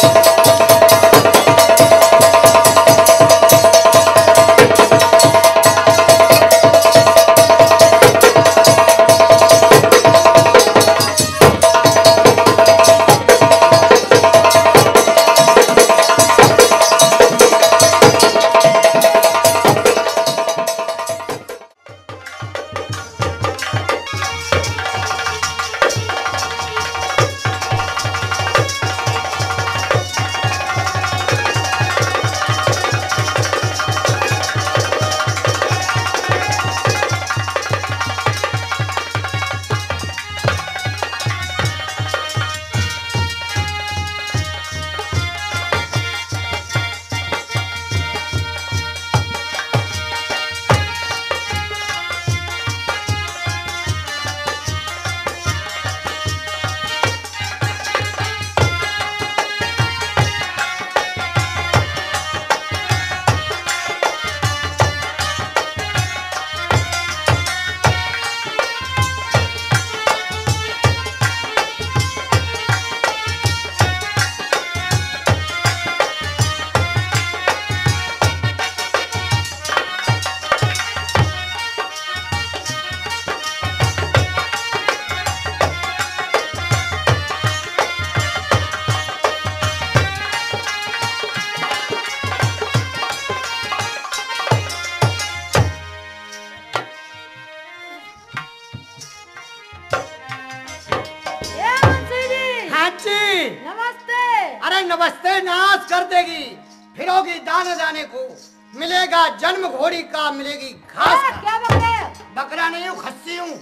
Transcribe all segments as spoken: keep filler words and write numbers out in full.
नमस्ते नाश कर देगी, फिरोगी दाने दाने को, मिलेगा जन्म घोड़ी का, मिलेगी घास का। क्या बकरा? बकरा नहीं हूँ, खस्सी हूँ।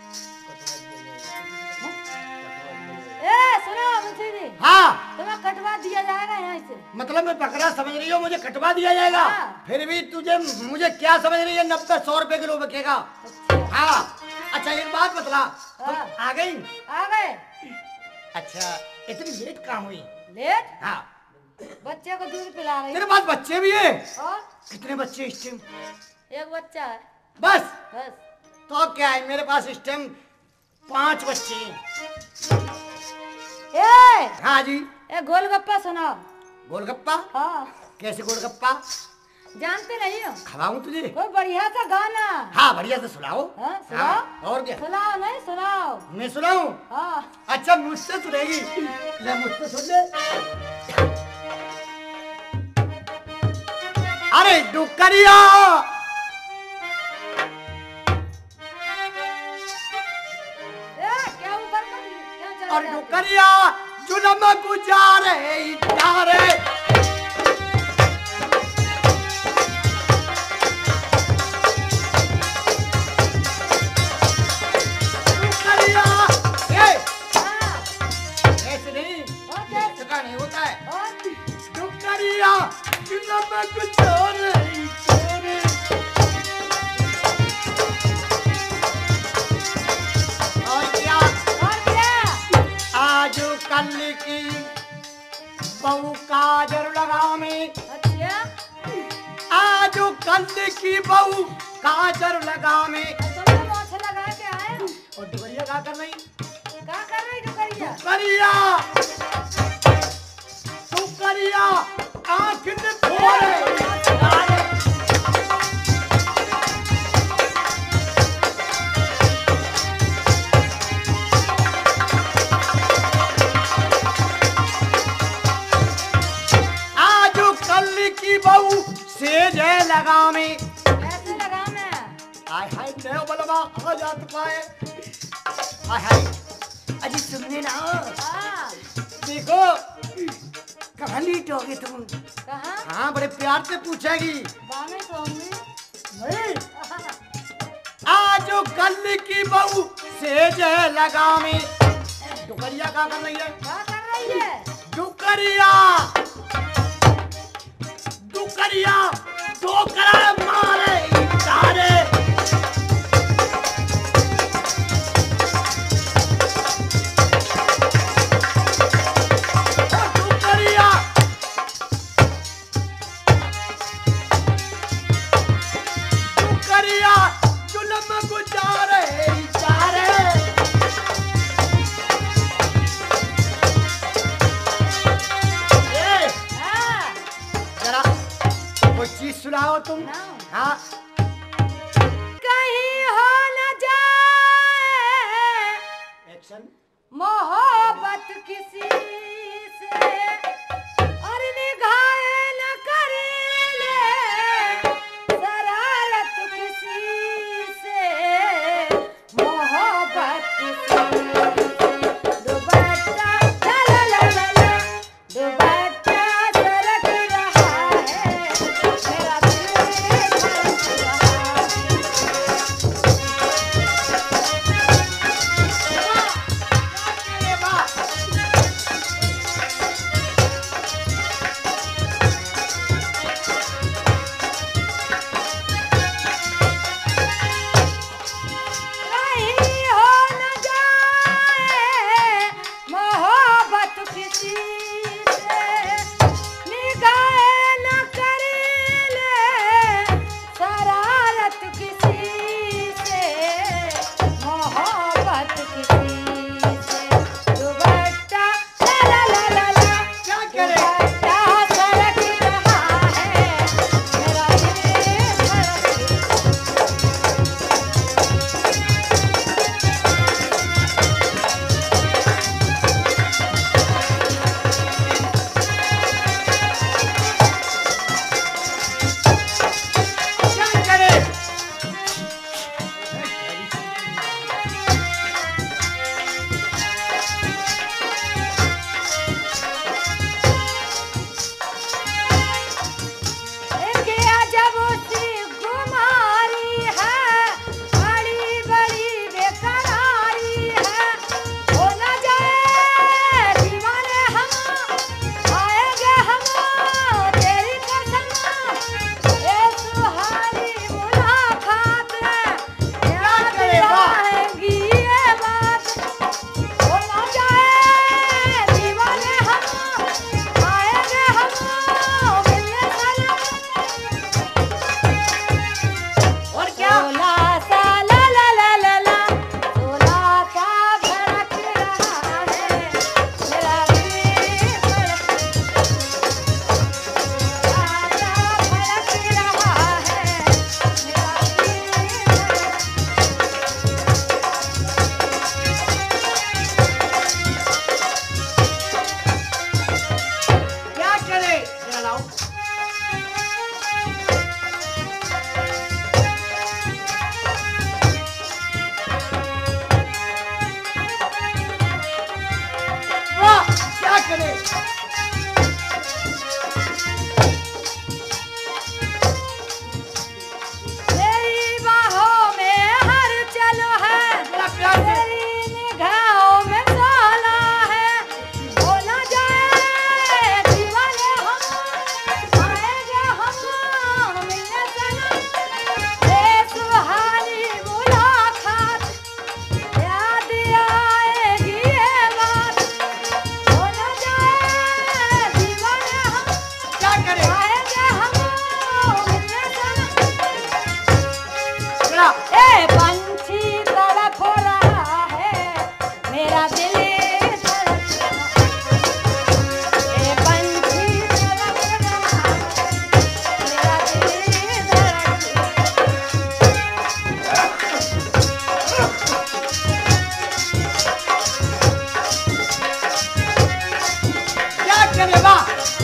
ए सुनो मुंशी जी। हाँ। तुम्हें कटवा दिया जाएगा यहाँ से। मतलब मैं बकरा समझ रही हूँ, मुझे कटवा दिया जाएगा? हाँ। फिर भी तुझे मुझे क्या समझ रही है? नब्बे सौ रुपए किलो बिकेगा। अच्छा। हाँ। अच्छा एक बात बतला। हाँ। आ गई? आ गए। अच्छा इतनी लेट कहाँ हुई? लेट? हाँ। बच्चे को दूध पिला रही। तेरे पास बच्चे भी है? और? कितने बच्चे इस टाइम? एक बच्चा है। बस? बस। तो क्या है, मेरे पास इस टाइम पांच बच्चे हैं। ए! हाँ जी। ए गोलगप्पा सुनाओ। गोलगप्पा? हाँ। कैसे गोलगप्पा? जानते नहीं हो? खवाऊं तुझे? कोई बढ़िया सा गाना। हाँ बढ़िया से सुनाओ। हाँ सुनाओ। हाँ, और क्या? सुनाओ नहीं सुनाओ। मैं सुनाऊं? हाँ। अच्छा मुझसे सुनेगी? ले मुझसे सुन ले। अरे डुकरिया क्या ऊपर क्या चल और डुकरिया जुलम गुजारे इटारे डुकरिया ए ऐसे नहीं इसका नहीं होता है। डुकरिया जुलम गुजारे इटारे और क्या और क्या आज कल की बहू काजर लगाओ में। अच्छा आज कल की बहू काजर लगाओ में। तुमने मोछ लगा के आए हो? और डुकरिया क्या कर रही? क्या कर रही डुकरिया? डुकरिया डुकरिया आँख ने खोले की बहू सेज है लगा में। कैसे लगा मैं? हाय हाय देव बलवा आ जात पाए। हाय हाय अजी सुनने ना। हाँ। देखो कहानी टोगे तुम। कहाँ? हाँ बड़े प्यार से पूछेगी। बाने तो होंगी। नहीं आज कल की बहू सेज है लगा में। डुकरिया क्या कर रही है? क्या कर रही है? डुकरिया डुकरिया डोकरा मारे इटारे डुकरिया डुकरिया जुल्म गुजारे इटारे ए बुलाओ तुम। सुनाओ। हाँ कहीं हो न जाए एक्शन। मोहब्बत किसी से और निगाहें न करे ले शरारत किसी से मोहब्बत किसी से दुपट्टा ला ला ला ला ला दुपट्टा सरक रहा है मेरा दिल धड़क रहा है। कहीं हो न जाए मोहब्बत किसी से निगाहें न करे ले शरारत किसी से मोहब्बत किसी से दुपट्टा ला ला ला ला ला क्या करे? दुपट्टा सरक रहा है मेरा दिल धड़क क्या करे? इनकी अजब सी गुमारी है बड़ी बड़ी बेकरारी है हो न जाए दीवाने हम आएंगे हम तेरी कसम ये सुहानी मुलाकात याद करे वाह? आएगी ये बात हो न जाए दीवाने हम आएंगे हम मिलने सनम और क्या? सोला सा ला ला ला ला ला सोला सा भड़क रहा है मेरा दिल धड़क सोला सा भड़क रहा है मेरा दिल धड़क क्या करे? जरा लाओ। वाह क्या करे? तेरी बाहों में हर चलो है जरा प्यार से। तेरी निगाहों में सोला है हो न जाए दीवाने हम आएंगे हम मिलने सनम ये सुहानी मुलाकात याद आएगी ये बात हो न जाए दीवाने हम क्या करे? आएंगे हम मिलने सनम जरा ए पंछी तड़प रहा है मेरा दिल धड़क रहा है ए पंछी तड़प रहा है मेरा दिल धड़क क्या करे? वाह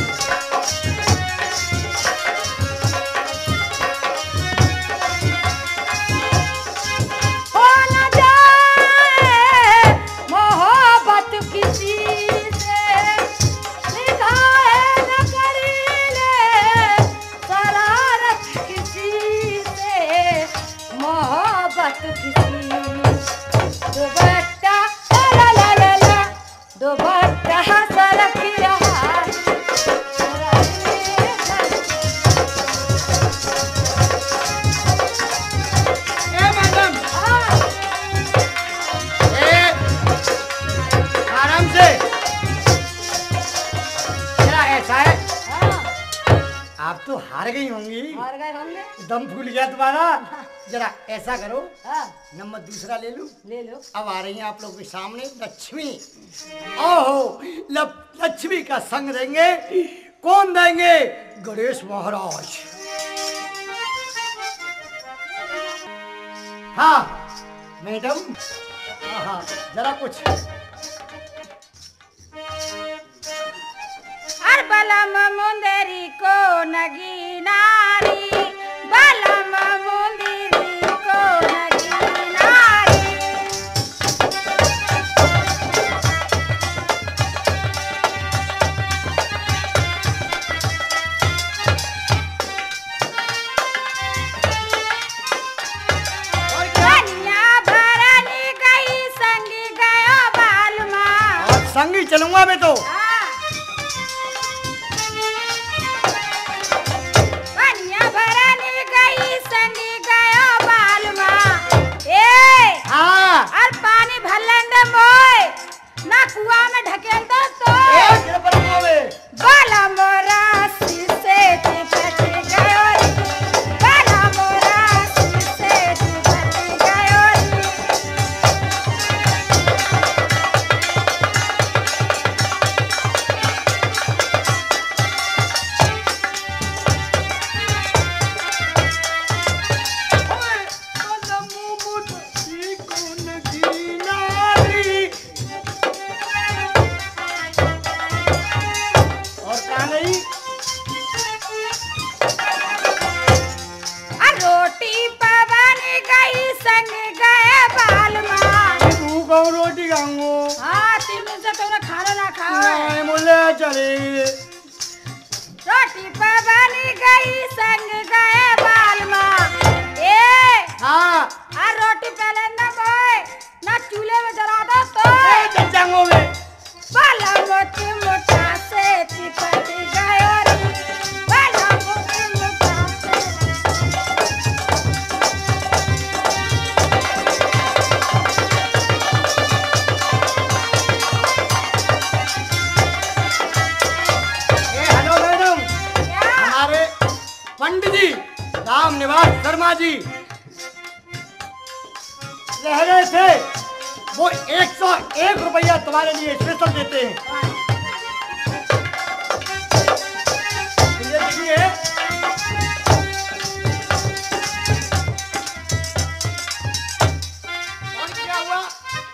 हो न जाए मोहब्बत किसी से निगाहें न करी ले शरारत किसी से मोहब्बत किसी दुपट्टा ला ला ला ला ला दुपट्टा सरक रहा है मेरा दिल धड़क ए मैडम हाँ ए आराम से। जरा ऐसा है हाँ आप तो हार गई होंगी। हार गए होंगे दम फूल गया तुम्हारा। जरा ऐसा करो हाँ नंबर दूसरा ले लूं। ले लो अब आ रही हैं आप लोग के सामने लक्ष्मी। ओहो लब- लक्ष्मी का संग देंगे कौन देंगे? गणेश महाराज। हाँ मैडम, हाँ हाँ जरा कुछ। अर बलम मुंदेरी को नगी नारी, बलम मुंदेरी को नगी नारी। कन्या भरनी गई संगी गयो बालमा। और संगी चलूंगा मैं तो। कन्या भरनी गई संगी गयो बालमा। ए हाँ और पानी भरलन मोय ना कुआं में ढकेल दो तो ए तेरे पर मोवे। बाला मोरा से चिपट गयो रे, बाला मोरा से चिपट गयो रे। और क्या नहीं? आ रोटी पवन गई संग गए बालमा। तू कौन रोटी खाऊंगो? हाँ तीन दिन से तुमने खाना ना खाओ है। नहीं मुझे चले। रोटी पवन गई संग गए बालमा। ए हाँ आ रोटी पहले ना बोए ना चूल्हे में जला दो तो ए चचांगो में। बाला मोटी मोटा से चिपट गयो रे, बाला मोटी मोटा से। ए हेलो मैडम, क्या हमारे पंडित जी राम निवास शर्मा जी रह रहे थे, वो एक सौ एक रुपया तुम्हारे लिए स्पेशल देते हैं। तो ये देखिए। और क्या हुआ?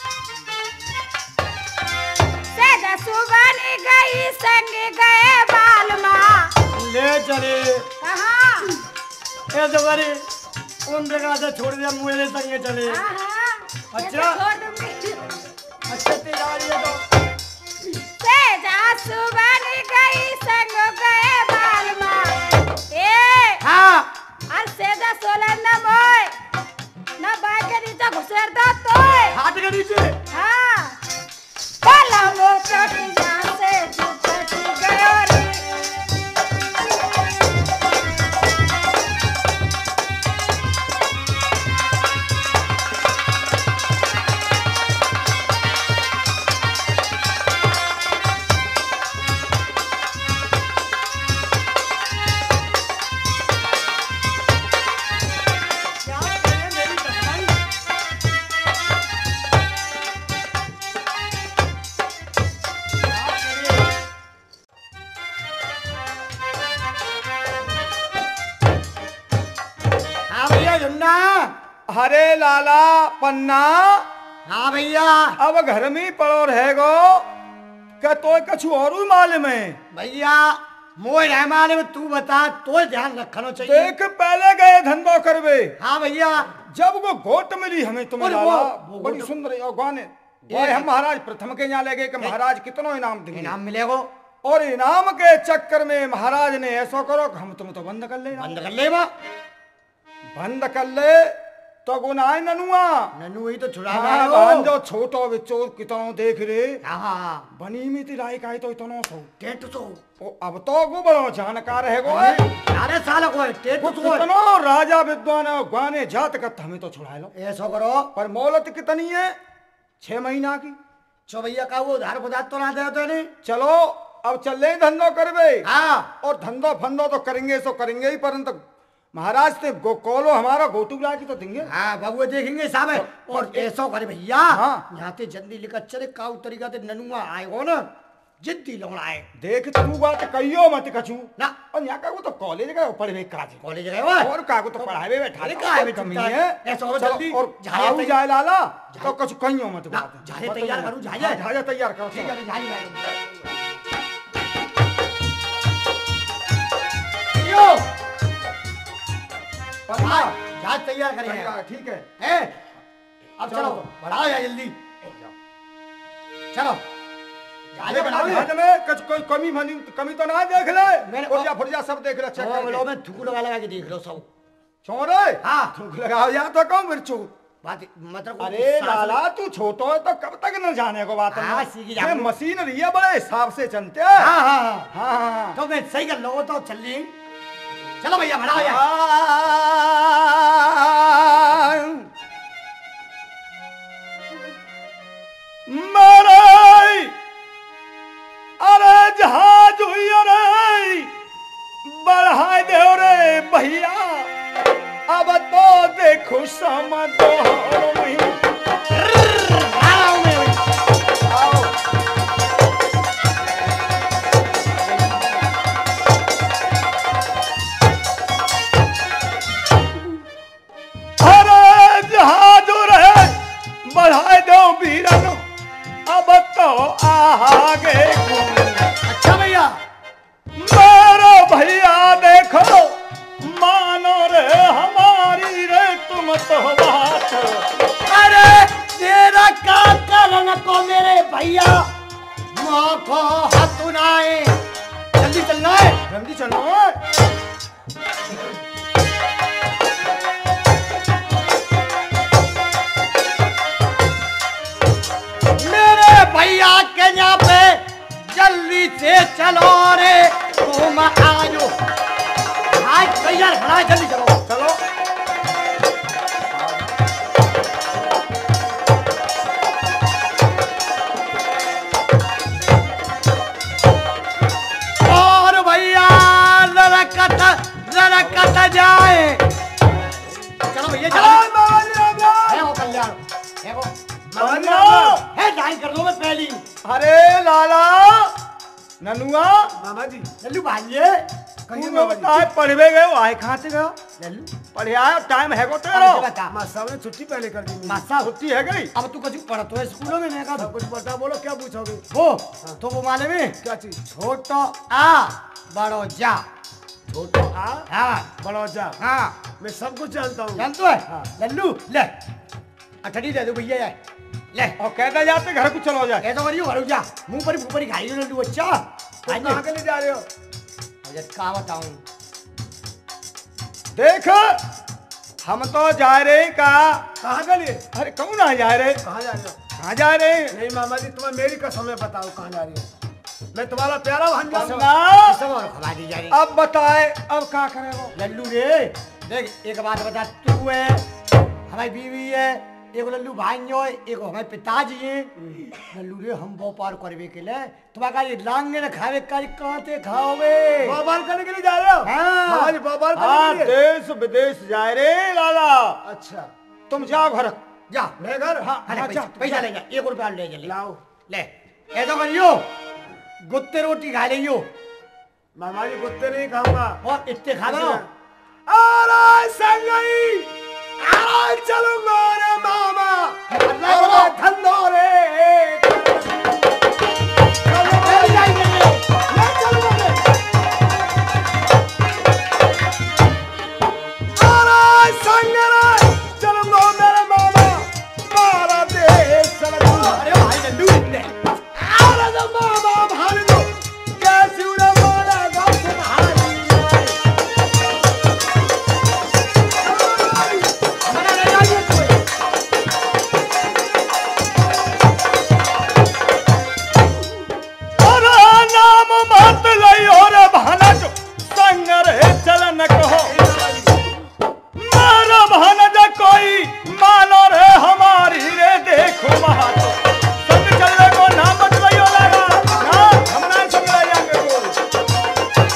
सेदा सुबन गई संग गए बालमा। ले चले कहाँ ए जवारी उन जगह से छोड़ दिया, मुझे संगे चले। अच्छा। अच्छा तेरा ये तो सेदा सुबन गई संग गए बालमा। ए हाँ और सेदा सोलन न मोय ना बाइक के नीचे घुसेर दो तोय। हाथ के नीचे। हाँ बाला मोटा यहाँ से चिपट गयो रे। क्या करें मेरी कसम? क्या करें? हाँ भैया जुन्ना। अरे लाला पन्ना, हाँ भैया। अब घर में ही पड़ो रहेगो क्या? तो कछु और ही मालूम है? भैया मोह रहमान में तू बता, तो ध्यान रखना चाहिए। देख पहले गए धंधो करवे, हाँ भैया। जब वो गोट मिली हमें तुम्हें अरे लाला, वो- वो बड़ी गोट- सुंदर और गाने और हम महाराज प्रथम के यहाँ ले गए कि महाराज कितनो इनाम देंगे। इनाम मिलेगो। और इनाम के चक्कर में महाराज ने ऐसा करो कि हम तुम तो बंद कर ले बंद कर ले बा। बंद कर ले तो गुनाह ननुआ नन्नू वही तो छुड़ा हाँ, गए बहन हो। जो छोटो बिच्चो कितनो देख रे हाँ हाँ बनी में तिराई का तो इतनो सो टेट तो ओ, अब तो गो बड़ो जानकार है गो अरे साल को है टेट वो तो कितनो राजा विद्वान गाने जात कत हमें तो छुड़ा लो। ऐसा करो। पर मोहलत कितनी है? छह महीना की। चो भैया का वो उधार बुधार तो ना दे तो नहीं। चलो अब चल धंधो करवे हाँ और धंधो फंदो तो करेंगे सो करेंगे ही, परंतु महाराज से गो कोलो हमारा गोटू की तो देंगे। हाँ बबुए देखेंगे साहब है। और ऐसा करे भैया हाँ। यहाँ ते जल्दी लेकर चले काउ तरीका ते ननुआ आएगो ना जिद्दी लौड़ा है। देख तू बात कहियो मत कछु ना और यहाँ का वो तो कॉलेज गए पढ़े काज कॉलेज गए हो और कागो तो पढ़ावे बैठा अरे का है कमी चिंता है ऐसा हो चलो, जल्दी और झाले जाऊ तैयार- जाए लाला तो कछु कहियो मत ना, बात झाले बताइए। तैयार करूं, झाले? हाँ, झाले तैयार करो ठीक है झाले लाए यो पन्ना जहाज तैयार करेंगे ठीक है ए अब चलो। चलो बढ़ाओ यार जल्दी चलो झाले बनाओ झाले में कुछ कोई कमी मनी कमी तो ना देख ले मैंने- पुर्जा फुर्जा सब देख ले चेक ओ, लो करके मैं थूक लगा लगा के देख लो सब छोरे हाँ। थूक लगाओ या तो कम मिर्चू बात मतलब अरे लाला तू छोटो है तो कब तक न जाने को बात हाँ, में? सीखी ये जाऊंगी। मशीन रही है बड़े हिसाब से चलते हैं हाँ हाँ हाँ हाँ हाँ हाँ तो मैं सही कर लो तो चल रही चलो भैया बढ़ाओ यार मरे अरे जहाज हुई अरे बढ़ा दे रे भैया अब तो देखो समझो बढ़ाओ मैं आओ अरे जहाज रे बढ़ा दो वीरन अब तो आगे अच्छा भैया मारो भैया देखो मानो रे हमारी रे तुम तो बात अरे तेरा का करन को मेरे भैया मौको हाथ उनाए जल्दी चलना है जल्दी चलो मेरे भैया के यहाँ पे जल्दी से चलो रे तुम आजो आज भैया खड़ा है जल्दी चलो चलो और भैया लड़कत लड़कत जाए चलो भैया चलो है वो कल्याण है वो है डाई कर दो मैं पहली अरे लाला ननुआ मामा जी लल्लू भाइये तू बता पढ़वे गए आए कहाँ से गए लल्लू पढ़े आया टाइम है को तेरा बता मास्टर ने छुट्टी पहले कर दी मासा छुट्टी है गई अब तू कुछ पढ़तो है स्कूलों में मैं का सब कुछ बता बोलो क्या पूछोगे वो तो वो माले में क्या चीज छोटो आ बड़ो जा छोटो आ हाँ बड़ो जा हाँ मैं सब कुछ जानता हूँ जानतो है हाँ। लल्लू ले अठड़ी दे दो भैया यार ले और कहते जाते घर को चलो जाए ऐसा करियो घर जा मुंह पर ऊपर ही खाई लल्लू अच्छा तुम कहाँ के लिए जा रहे हो मुझे का बताऊं देख हम तो जा रहे हैं का कहाँ के लिए अरे कौन आ जा रहे कहाँ जा रहे हो कहाँ जा रहे हैं नहीं मामा जी तुम्हें मेरी कसम है बताओ कहाँ जा रही हो मैं तुम्हारा प्यारा भांजा हूँ। पन्ना, सब और खवा दी जा रही अब बताए अब क्या करे वो लल्लू रे देख एक बात बता तू है हमारी बीवी है एक लल्लू भाईयो है एक हमारे पिताजी हैं लल्लू रे हम वो पार करवे के लिए तुम्हारा ये लांगे न खावे का कांटे खाओगे बाबाल करने के लिए जा रहे हो हाँ। मामा जी बाबाल हाँ करने के लिए देश विदेश जा रे लाला अच्छा तुम जाओ घर जा मैं घर हाँ अरे हाँ, पैसा जा, पैसा जा। ले जा एक रुपया ले जा ले लाओ ले ऐसा करियो गुत्ते रोटी खा लियो मामा जी कुत्ते नहीं खाऊंगा और इतने खा लो अरे संगई अरे चलूंगा रे मामा अरे धंधो रे ले जाएंगे ले। ले चलूंगा रे अरे संग रे चलूंगा मेरे मामा मारा देश चलूंगा अरे भाई लल्लू इतने अरे तो मामा भाग दो कैसी उड़ा मारा गाँव से भागी मना ले जाइए कोई अरे नाम मत लियो रे भानज संग रे चलन कहो मारो भानज कोई मानो रे हमारी रे देखो महातो संग चलने को नाम मत लियो लगा ना हम ना संग ले जाएंगे बोल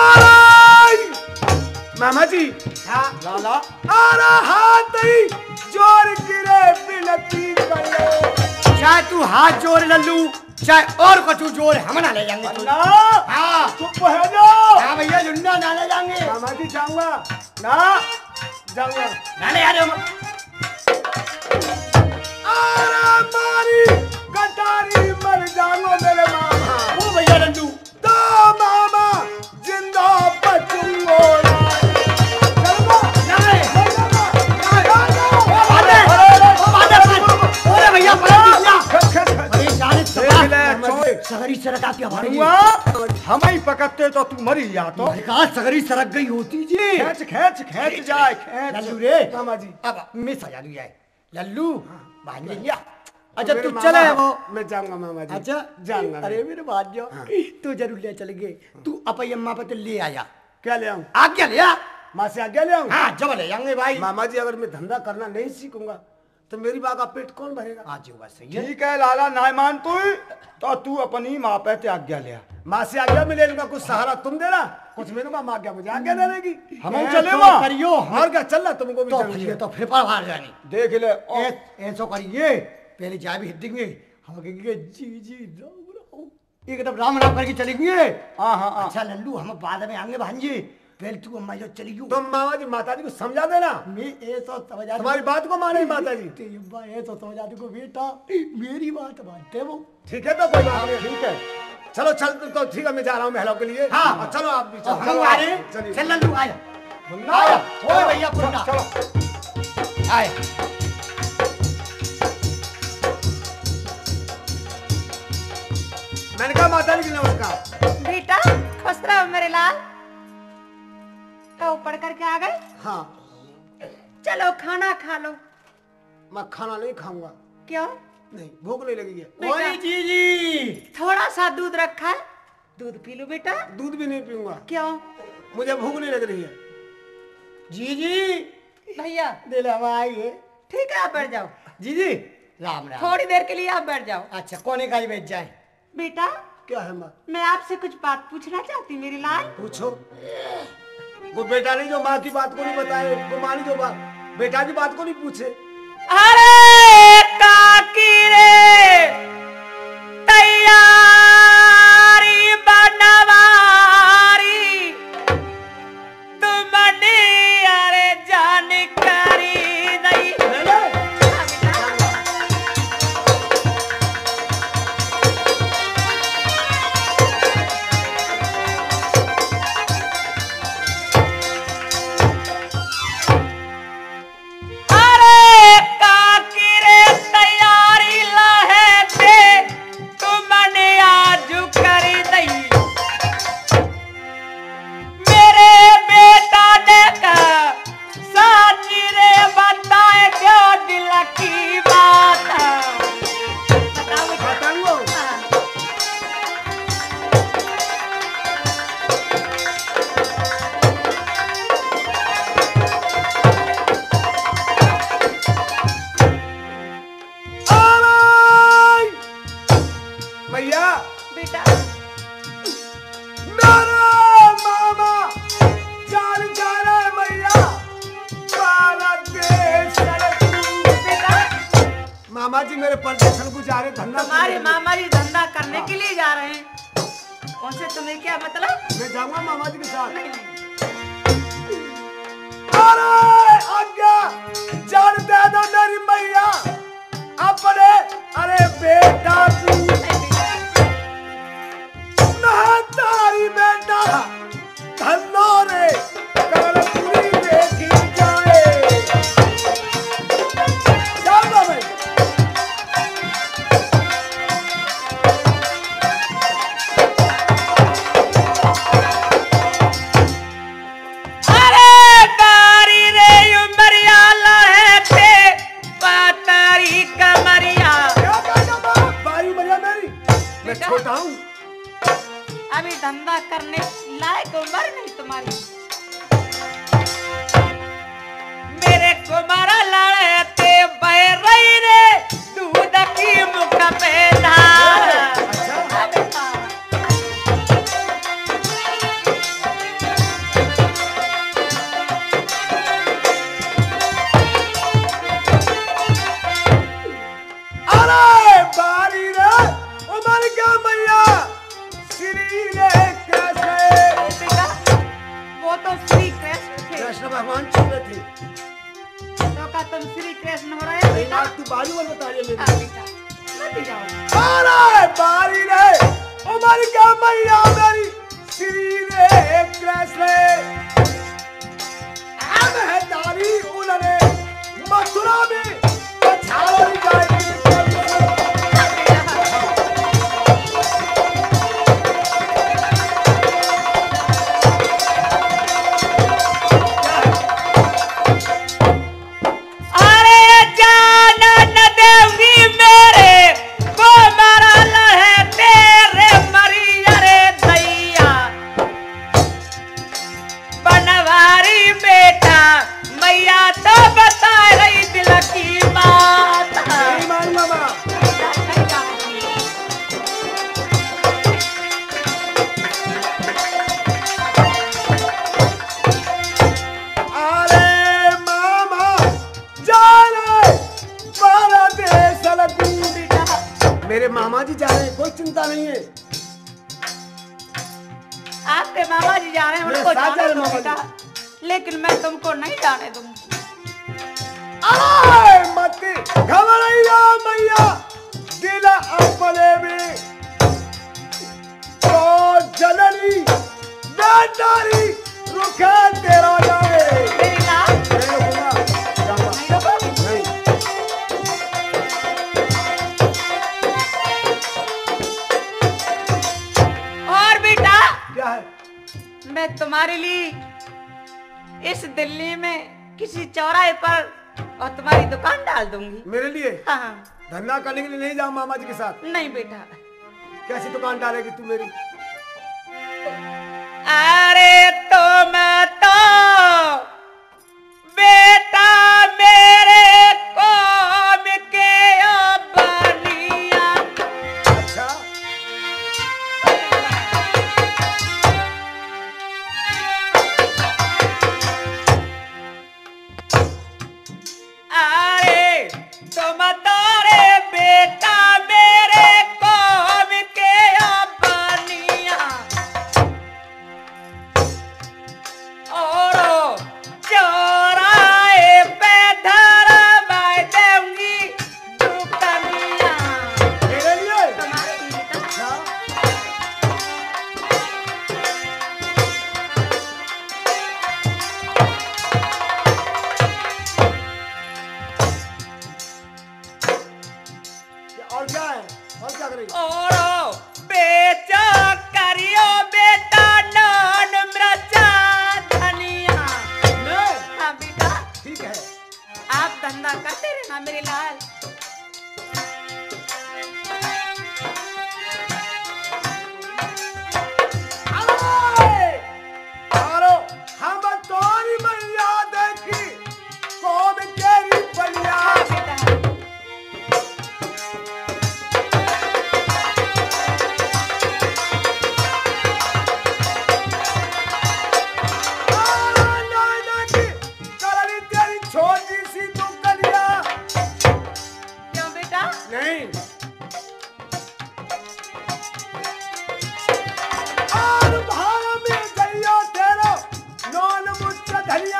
अरे मामा जी हाँ लाला अरे हाथ ही जोर गिरे विनती करो। चाहे तू हाथ जोड़ लल्लू चाहे और कछु जोड़ हम ना ले जाएंगे तुझे। ना हाँ चुप हो जाओ। हाँ भैया जुन्ना ना ले जाएंगे। मामा जी जाऊंगा ना जाऊंगा ना ले जाने हम। अरे मारी कटारी मर जाओ मेरे मामा। वो भैया लल्लू तो मामा जिंदा बचूंगा चलो नहीं सगरी सरक आती हमारी हम ही पकड़ते तो तू मरी जा तो कहा सगरी सरक गई होती जी। खेच खेच खेच जाए खेच लल्लू रे मामा जी अब मिस आ जादू जाए लल्लू भांजिया। अच्छा मेरे तू मामा, चले वो मैं जाऊंगा मामा जी। अच्छा जाऊंगा अरे मेरे बात जो तू जरूर ले चल गए तू अपई अम्मा पे तो ले आया क्या ले आऊं? आज्ञा ले आ। माँ से आज्ञा ले आऊं? हाँ जब ले जाएंगे भाई। मामा जी अगर मैं धंधा करना नहीं सीखूंगा तो मेरी माँ का पेट कौन भरेगा? आज बात सही है। ठीक है लाला ना मान तू तो तू अपनी माँ पे ते आज्ञा ले आ। माँ से आज्ञा में ले लूंगा, कुछ सहारा तुम देना कुछ मिलूंगा, माँ क्या मुझे आज्ञा दे देगी। हम ऐ चले तो वहाँ करियो और क्या चल रहा तुमको भी तो जरूरी फिर है। तो फिर पर बाहर जानी देख ले ओ, ऐ- ऐसो करिए पहले चाय भी हिटेंगे हम कहेंगे जी जी राम राम एकदम राम राम करके चलेंगे। हाँ हाँ हाँ अच्छा लल्लू हम बाद में आएंगे भांजी पहले तू अम्मा जो चली गई तुम मामा जी माता जी को समझा देना, मैं ये तो समझा तुम्हारी बात को माने माता जी। ये तो समझा देखो बेटा मेरी बात मानते वो। ठीक है तो कोई बात नहीं। ठीक है चलो चल तो ठीक है मैं जा रहा हूँ महलों के लिए। हाँ। और चलो आप भी चलो। हम आ रहे चलिए। चल लल्लू आया आया ओ भैया पुन्ना चलो आया। मैंने कहा माता जी नमस्कार। बेटा खुश रहो मेरे लाल। तो पढ़ करके आ गए? हाँ चलो खाना खा लो। मैं खाना नहीं खाऊंगा, क्यों? नहीं भूख नहीं लगेगी। बेटा ओए जी जी थोड़ा सा दूध रखा है, दूध पी लो बेटा। दूध भी नहीं पीऊंगा, क्यों? मुझे भूख नहीं लग रही है। जी जी भैया दिल हम आइए ठीक है आप बैठ जाओ। जी जी राम राम। थोड़ी देर के लिए आप बैठ जाओ। अच्छा कोने का ही बैठ जाए। बेटा क्या है माँ? मैं आपसे कुछ बात पूछना चाहती मेरी लाल। पूछो। वो बेटा नहीं जो माँ की बात को नहीं बताए, वो माँ नहीं जो बात बेटा की बात को नहीं पूछे। अरे काकी रे तैयारी बनवारी तुमने अरे जानकारी नहीं। अरे काकी रे तैयारी लहे थे तुमने आज कर दई। मेरे बेटा ने कहा साची रे बताए क्या दिल की बात। बताओ बेटा। बताऊंगा। अरे! भैया बेटा मेरे मामा चाल चाले भैया भारत देश बेटा मामा जी मेरे परदेशन को जा रहे धंधा तुम्हारे करने के लिए। मामा जी धंधा करने के लिए जा रहे हैं। उनसे तुम्हें क्या मतलब? मैं जाऊंगा मामा जी के साथ। नहीं नहीं अरे आज्ञा जान दे दो मेरी मैया अपने अरे बेटा की तारी बेटा धनो रे करपुरी देखी जाए। जाऊंगा मैं। अरे बारी रे उमरिया लहे थे पातारी कमरिया। क्या कहना माँ? बारी मैया मेरी मैं बेटा। छोटा हूँ। अभी धंधा करने लायक उम्र नहीं तुम्हारी। मेरे कुमारा लड़े थे बह रही रे दूध की मुख पे धार। अच्छा बेटा रे कृष्ण। बेटा वो तो श्री कृष्ण थे, कृष्ण भगवान चुप थे। तो का तुम श्री कृष्ण हो रहे हो बेटा? तू बाजू वाल बता रही है हाँ बेटा मत जाओ। अरे बारी रे उमर क्या मैया मेरी श्री रे कृष्ण। अब है तारी उन्होंने मथुरा में पछाड़ जाएगी। मेरे मामा जी जा रहे हैं, कोई चिंता नहीं है। आपके मामा जी जा रहे हैं, मेरे उनको साथ जा जाने रहे दो मामा बेटा, लेकिन मैं तुमको नहीं जाने दूंगी। अरे मत घबराइया मैया दिल अपने में तो जननी बेटारी रुखे तेरा जाए। मेरी लाल नहीं रुकूंगा, जाऊंगा। नहीं रुको। नहीं। और बेटा क्या है? मैं तुम्हारे लिए इस दिल्ली में किसी चौराहे पर और तुम्हारी दुकान डाल दूंगी। मेरे लिए हाँ धंधा करने के लिए नहीं जाऊं मामा जी के साथ। नहीं बेटा। कैसी दुकान डालेगी तू मेरी? अरे तुम तो बेटा मेरे कौम के बनिया। अच्छा अरे तुम तारे बेटा मेरे कौम के बनिया और चौराहे पे धरवाई दूंगी दुकनिया। मेरे लिए? तुम्हारे लिए बेटा। अच्छा और क्या है? और क्या करेगी? और बेचा करियो बेटा नान मृचा धनिया। मैं? हाँ बेटा ठीक है। आप धंधा करते रहना मेरे लाल। अरे! आरो, हम तोरी मैया देखी, कौम केरी बलिया। हाँ बेटा आरो, नाय देखी, करनी तेरी छोटी सी दुकनिया। क्यों बेटा? नहीं। और भाव में गइयो तेरो, नौन मुच्च धनिया।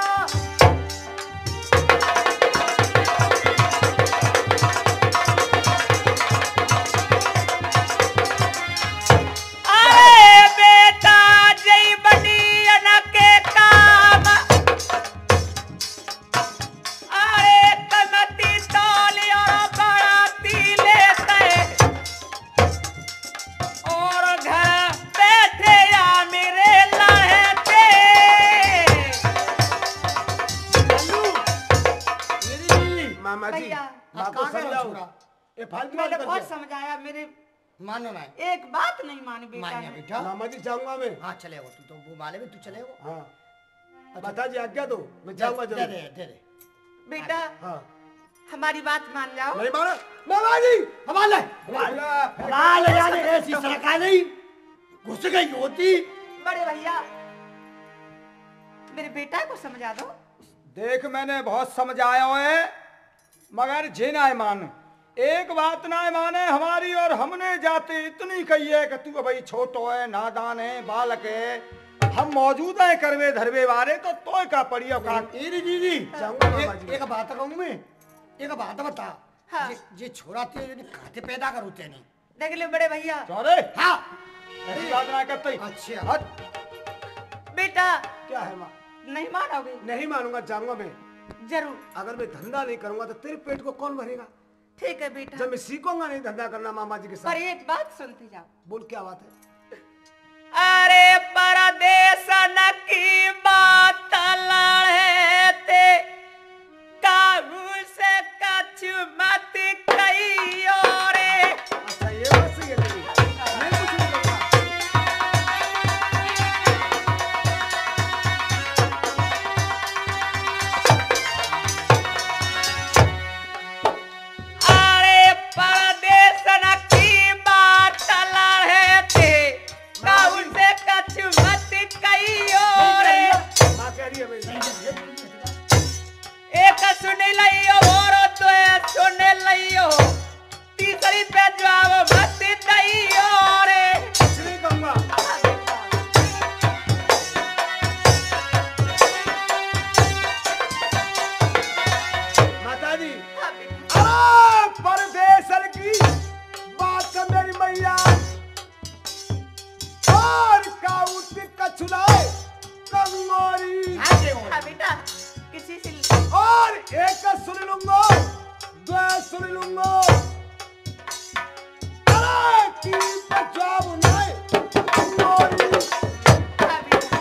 अरे बेटा जय बनियन के काम अरे कमती तौल और बड़ाती लेते और घर बैठे या मेरे लहते। मामा जी, भैया, माँ को कहाँ गया समझाओ। छोरा? ये फालतू मैंने बात बहुत करते हो। समझाया, मेरे मानो ना एक बात नहीं मानी बेटा मानिया ने। बेटा। मामा जी जाऊंगा मैं। हाँ चलेगा तू तो वो माले में तू चलेगा। हाँ बता जी आज्ञा दो, मैं जाऊंगा दे जरूर। दे दे दे। बेटा हाँ हमारी बात मान जाओ। नहीं माना मामा जी। हमाल ले हमाल ले जाने ऐसी सरकार नहीं घुस गई होती। बड़े भैया मेरे बेटा को समझा दो। देख मैंने बहुत समझाया है मगर जे ना है मान। एक बात ना माने हमारी और हमने जाते इतनी कही है कि तू भाई छोटो है नादान है बालक है हम मौजूद हैं करवे धरवे वाले तो तोय का पड़ियो का ए रे जी जी जाऊंगा मामा एक, जी। एक बात कहूँ मैं एक बात बता हाँ। जे, जे छोरा ते खाते पैदा करो ते नहीं देख ले बड़े भैया चौरे हाँ ऐसी बात ना करते अच्छा हट बेटा क्या है माँ नहीं मानोगे नहीं मानूंगा, जाऊंगा मैं। जरूर अगर मैं धंधा नहीं करूंगा तो तेरे पेट को कौन भरेगा? ठीक है बेटा जब मैं सीखूंगा नहीं धंधा करना मामा जी के पर साथ। एक बात सुनते जाओ। बोल क्या बात है? अरे परदेश न की बात लड़े ते काबू से कछु मत कहियो रे। अच्छा ये बात सही है तेरी। मैं कुछ नहीं कहूंगा। अरे परदेश न की बात लड़े ते काबू से कछु मत कहियो रे। माँ कह रही है भाई। एक सुन लियो और तो सुन लियो तीसरी पे जवाब मत दियो रे। कुछ नहीं कहूंगा। माता जी, अरे परदेशर की बात है मेरी मैया। और काउट कछुलाए कंगोरी। हाँ जे हो हाँ बेटा किसी से और एक सुन लूंगा, दो सुन लूंगा। अरे की जवाब नहीं कंगोरी। हाँ बेटा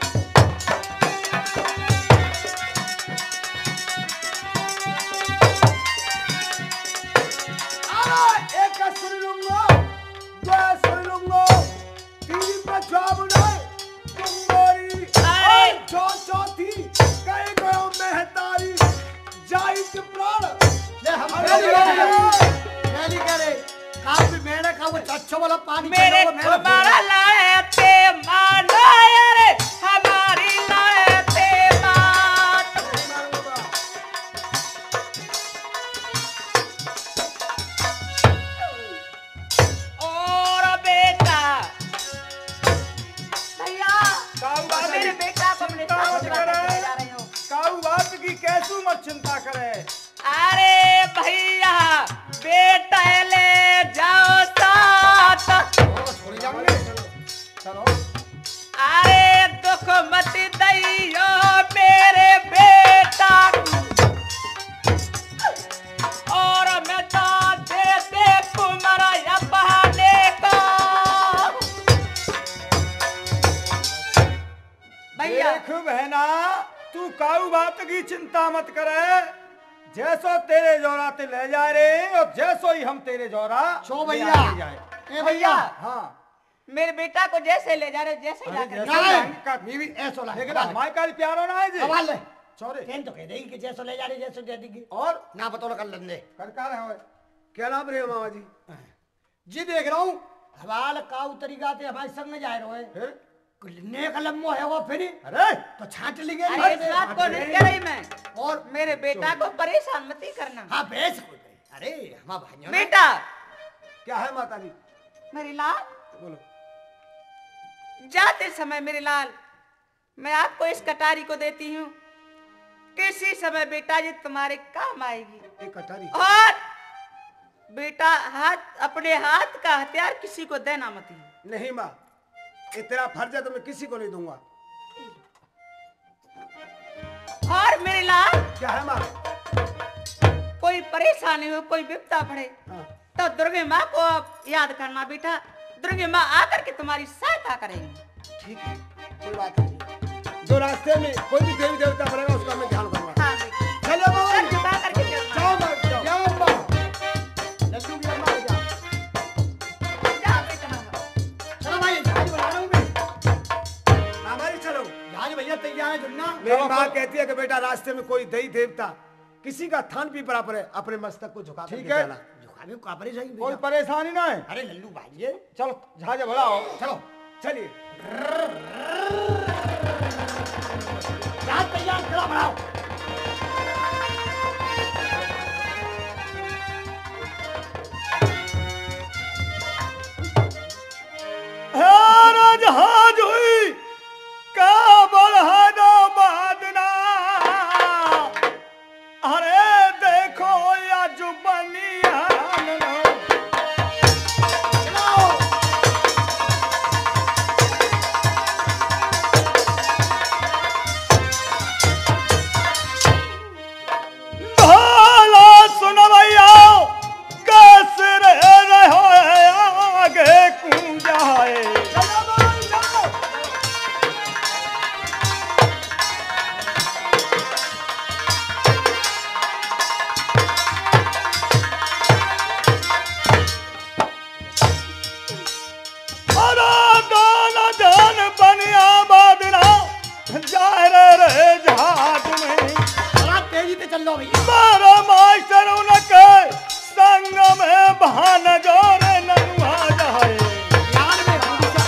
अरे एक सुन लूंगा, दो सुन लूंगा। तीन पे जवाब नहीं कंगोरी। अरे! और जो चौथी कहीं गयो मेहतारी जाई के प्राण। ले हम अरे, मेरी अरे, करे मेरी करे काम भी मेरे का वो चच्छो वाला पानी मेरे चलो, वो मेरा तुम्हारा लाते मानो रे हमारी लाते बात। और बेटा भैया काऊ बात मेरे की बेटा को अपने चिंता साथ मत बुला करे। के जा रही हूँ। काऊ बात की कैसू मत चिंता करे अरे भैया बेटा ले जाओ साथ। वो छोड़ जाऊंगे चलो अरे दुख मत दियो मेरे बेटा को। और मैं तो दे दे कुमारा या बहाने को। भैया देख बहना तू काऊ बात की चिंता मत करे जैसो तेरे जोरा ते ले जा रे और जैसो ही हम तेरे जोरा छो ले भैया आके जाए ए भैया हाँ मेरे बेटा को जैसे ले जा रहे जैसे ही अरे लाकर जैसे- नहीं का- बीवी ऐसो ला लेकिन हमारे काल प्यारो ना है जी सवाल ले चौरे तेन तो कह देगी कि जैसो ले जा रही जैसो दे देगी और ना बतौल कर लंदे करकार है क्या नाम रहे मामा जी? जी देख रहा हूँ हवाल काऊ तरीका ते हमारे संग जा रहे हो फिर ने कलम है वो फिर अरे तो छाट लेंगे अरे इस बात को नहीं कह रही मैं। और मेरे बेटा को परेशान मत ही करना। हाँ बेस कोई नहीं। अरे हमारा भाइयों ने- बेटा क्या है माता जी? मेरी लाल बोलो। जाते समय मेरे लाल मैं आपको इस कटारी को देती हूँ। किसी समय बेटा जी तुम्हारे काम आएगी। एक कटारी। और बेटा हाथ अपने हाथ का हथियार किसी को देना मत ही। नहीं माँ, ये तेरा फर्ज है तो मैं किसी को नहीं दूंगा। और मेरे लाल क्या है माँ? कोई परेशानी हो कोई विपदा पड़े हाँ। तो दुर्गे माँ को आप याद करना बेटा। दुर्गे माँ आकर के तुम्हारी सहायता करेंगी। ठीक है, कोई बात नहीं। जो रास्ते में कोई भी देवी देवता पड़ेगा उसका मैं ध्यान करूंगा। हाँ बेटा चलो मामा सर जी। झुका करके चलना। जाओ माँ, जाओ। जाओ बा लड्डू की अम्मा जा जा बेटा। चलो भाई जहाज बना रहा हूँ मैं मामा जी चलो। जहाज भैया तैयार है जुन्ना मेरी माँ कहती है कि बेटा रास्ते में कोई देवी देवता किसी का थान भी बराबर है, अपने मस्तक को झुका ठीक करके है। जाना। झुकावे को कापरे जाएंगे कोई परेशानी ना है अरे लल्लू भाई ये चलो जहाज बढ़ाओ चलो चलिए। जहाज तैयार खड़ा बढ़ाओ चल लो भैया। मारो मास्टर उनके संग में बहान जोरे ननुआ जाए। ध्यान में हम भी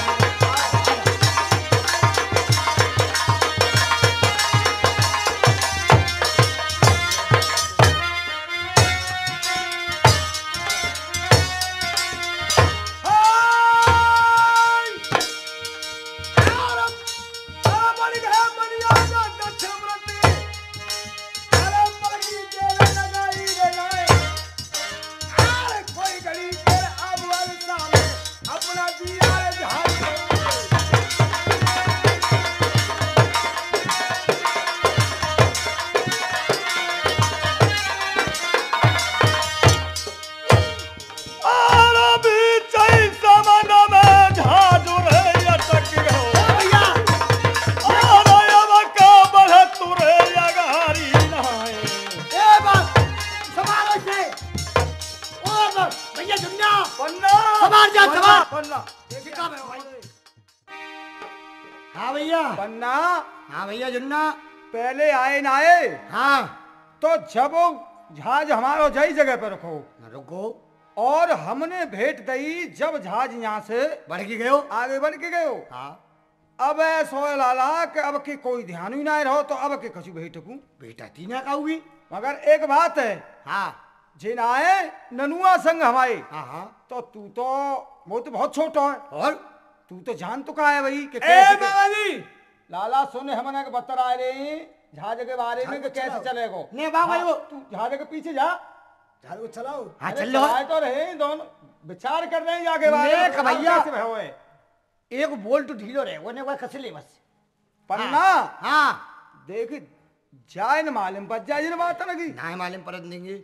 हाँ भैया। पन्ना हाँ भैया जुन्ना। पहले आए ना आए हाँ तो जब वो जहाज हमारो जई जगह पे रखो रुको। और हमने भेंट दई जब जहाज यहाँ से बढ़ के गयो। आगे बढ़ के गयो। हाँ अब ऐसो लाला कि अब के कोई ध्यान ही ना रहो तो अब के कछु भेंट कूं। बेटा तीना कहूगी। मगर एक बात है हाँ जिन आए ननुआ संग हमारे हाँ हाँ। तो तू तो वो तो बहुत छोटा है और तू तो जान तो का है भाई कि ए कैसे बाबा जी लाला सुने हमने के बतर आ रहे जहाज के बारे में कि कैसे चलेगो। नहीं बाबा हाँ, वो तू जहाज के पीछे जा झाड़ को चलाओ। हाँ अरे चल लो। चलाए तो रहे दोनों विचार कर रहे हैं जाके बारे नेक में भैया। कैसे होए। एक बोल्ट ढीलो रहे वो ने वो खसले बस। पन्ना हाँ देख जाए न मालूम बच जाए न बात लगी ना मालूम परत देंगे।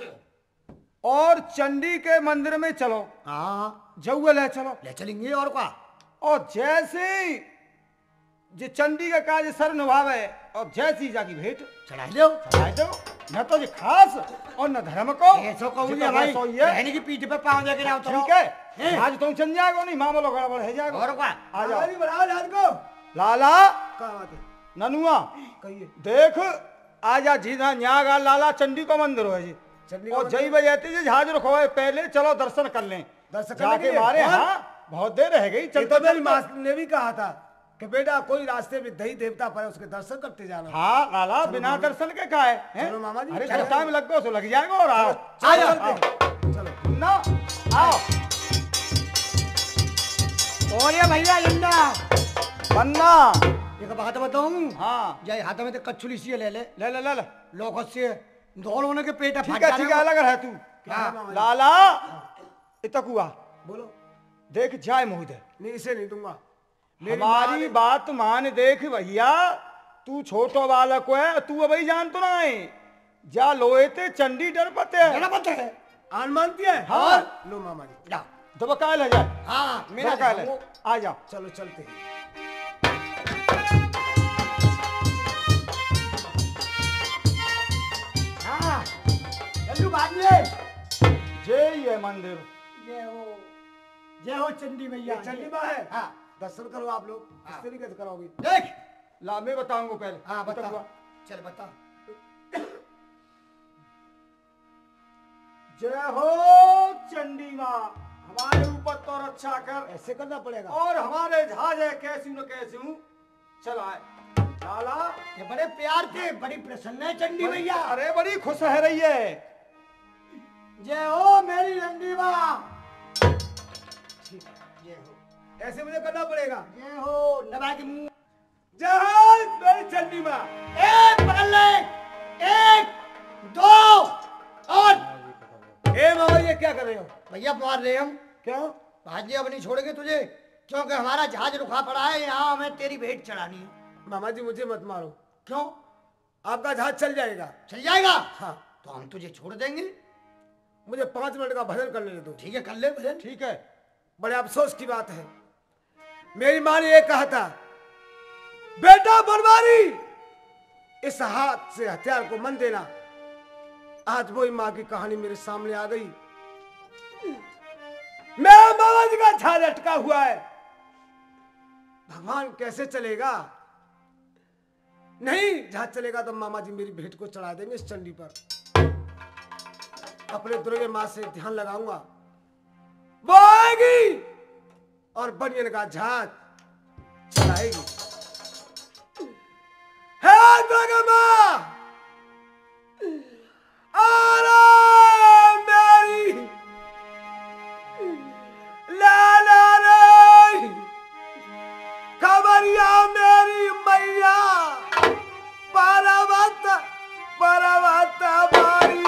और चंडी के मंदिर में चलो। हाँ जऊए ले चलो ले चलेंगे और क्या। और जैसे ही जे चंडी का काज सर निभावे और जैसी जाकी भेंट चढ़ा लो। चढ़ाए दो न तो जे खास और न धर्म को ऐसो कहूँ जितना भाई बस होई है। बहन की पीठ पे पाँव देके ना उतरो। ठीक है हैं? आज तुम चल जाएगो नहीं मामलो गड़बड़ है जाएगो। और क्या। आ जाओ बढ़ाओ झाड़ को। लाला क्या बात है ननुआ कहिए। देख आजा जीना न्यागा लाला चंडी को मंदिर हो जी चंडी और जई बजाती जी जहाज रखो है पहले चलो दर्शन कर लें दर्शन करने के जाके लिए? मारे हाँ? हाँ बहुत देर रह गई ये चल तो मेरी माँ ने भी कहा था कि बेटा कोई रास्ते में दही देवता पर है, उसके दर्शन करते जाना। हाँ लाला बिना दर्शन के का है हैं? चलो मामा जी, अरे चलो। तो टाइम लग गो सो लग जाएगा और आओ आ जाओ। चलो ना आओ और ये भैया जिंदा पन्ना एक बात बताऊं। हाँ जय हाथ में तो कच्छुली सी ले ले ले ले ले ले लोकत से दोनों ने के पेट ठीक है ठीक है अलग है तू हाँ। लाला इतकुआ बोलो। देख जाए मोहित नहीं इसे नहीं दूंगा। हमारी बात मान देख भैया तू छोटो बालक है तू अभी जान तो ना है जा लोए ते चंडी डर पते है मेरा पता है। आन मानती है। हाँ। लो मामा जी जा। दबकाए ले जाए हाँ मेरा दबकाए ले वो- आ जाओ चलो चलते हैं। हाँ लल्लू भागिए। जय ये मंदिर जय हो जय हो चंडी मैया। ये चंडी माँ है। हाँ दर्शन करो आप लोग। किस तरीके से करोगे? देख। ला मैं बताऊंगा पहले हाँ बता इतकुआ। चल बता। जय हो चंडी माँ हमारे ऊपर तो रक्षा कर ऐसे करना पड़ेगा। और हमारे जहाज है कैसी न कैसी चलाए लाला ये बड़े प्यार से बड़ी प्रसन्न है चंडी मैया। अरे बड़ी खुश है रही है जय हो मेरी चंडी माँ। जय हो ऐसे मुझे करना पड़ेगा। जय हो नभा के मुंह। जय मेरी चंडी माँ। एक पकड़ ले। एक दो और ए मामा ये क्या कर रहे हो? भैया मार रहे हम। क्यों? भाजी अब नहीं छोड़ेंगे तुझे क्योंकि हमारा जहाज रुका पड़ा है यहाँ हमें तेरी भेंट चढ़ानी है। मामा जी मुझे मत मारो। क्यों आपका जहाज चल जाएगा। चल जाएगा हाँ तो हम तुझे छोड़ देंगे। मुझे पांच मिनट का भजन करने दो। ठीक है कर ले भजन। ठीक है बड़े अफसोस की बात है मेरी माँ ने ये कहा था बेटा बनवारी इस हाथ से हथियार को मन देना। आज वही माँ की कहानी मेरे सामने आ गई। मेरा मामा जी का झाज अटका हुआ है। भगवान कैसे चलेगा? नहीं जहाज चलेगा तो मामा जी मेरी भेंट को चढ़ा देंगे इस चंडी पर। अपने दुर्गे माँ से ध्यान लगाऊंगा, वो आएगी और बनियन का जहाज चलाएगी। हे दुर्गे माँ, अरे मेरी लाला रे, खबरिया मेरी मैया, पर्वत पर्वत बारी।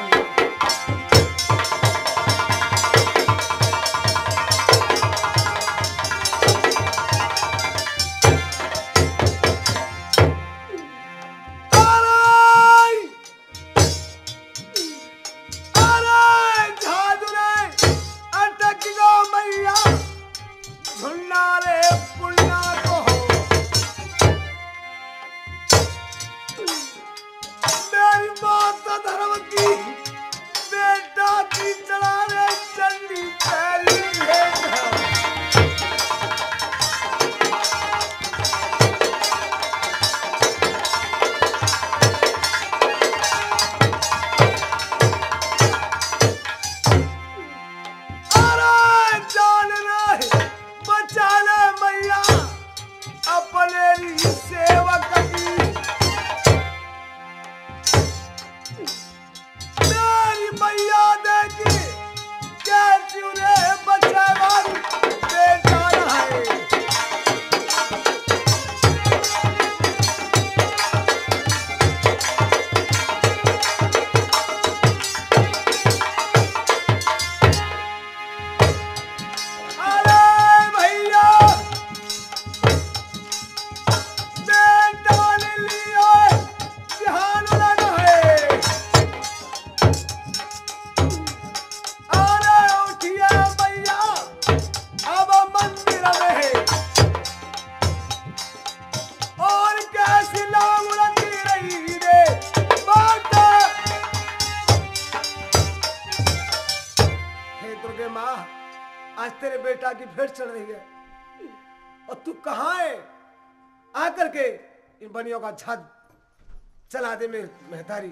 आज तेरे बेटा की भेंट चढ़ रही है और तू कहाँ है? आकर के इन बनियों का झाज चला दे मेरे महतारी।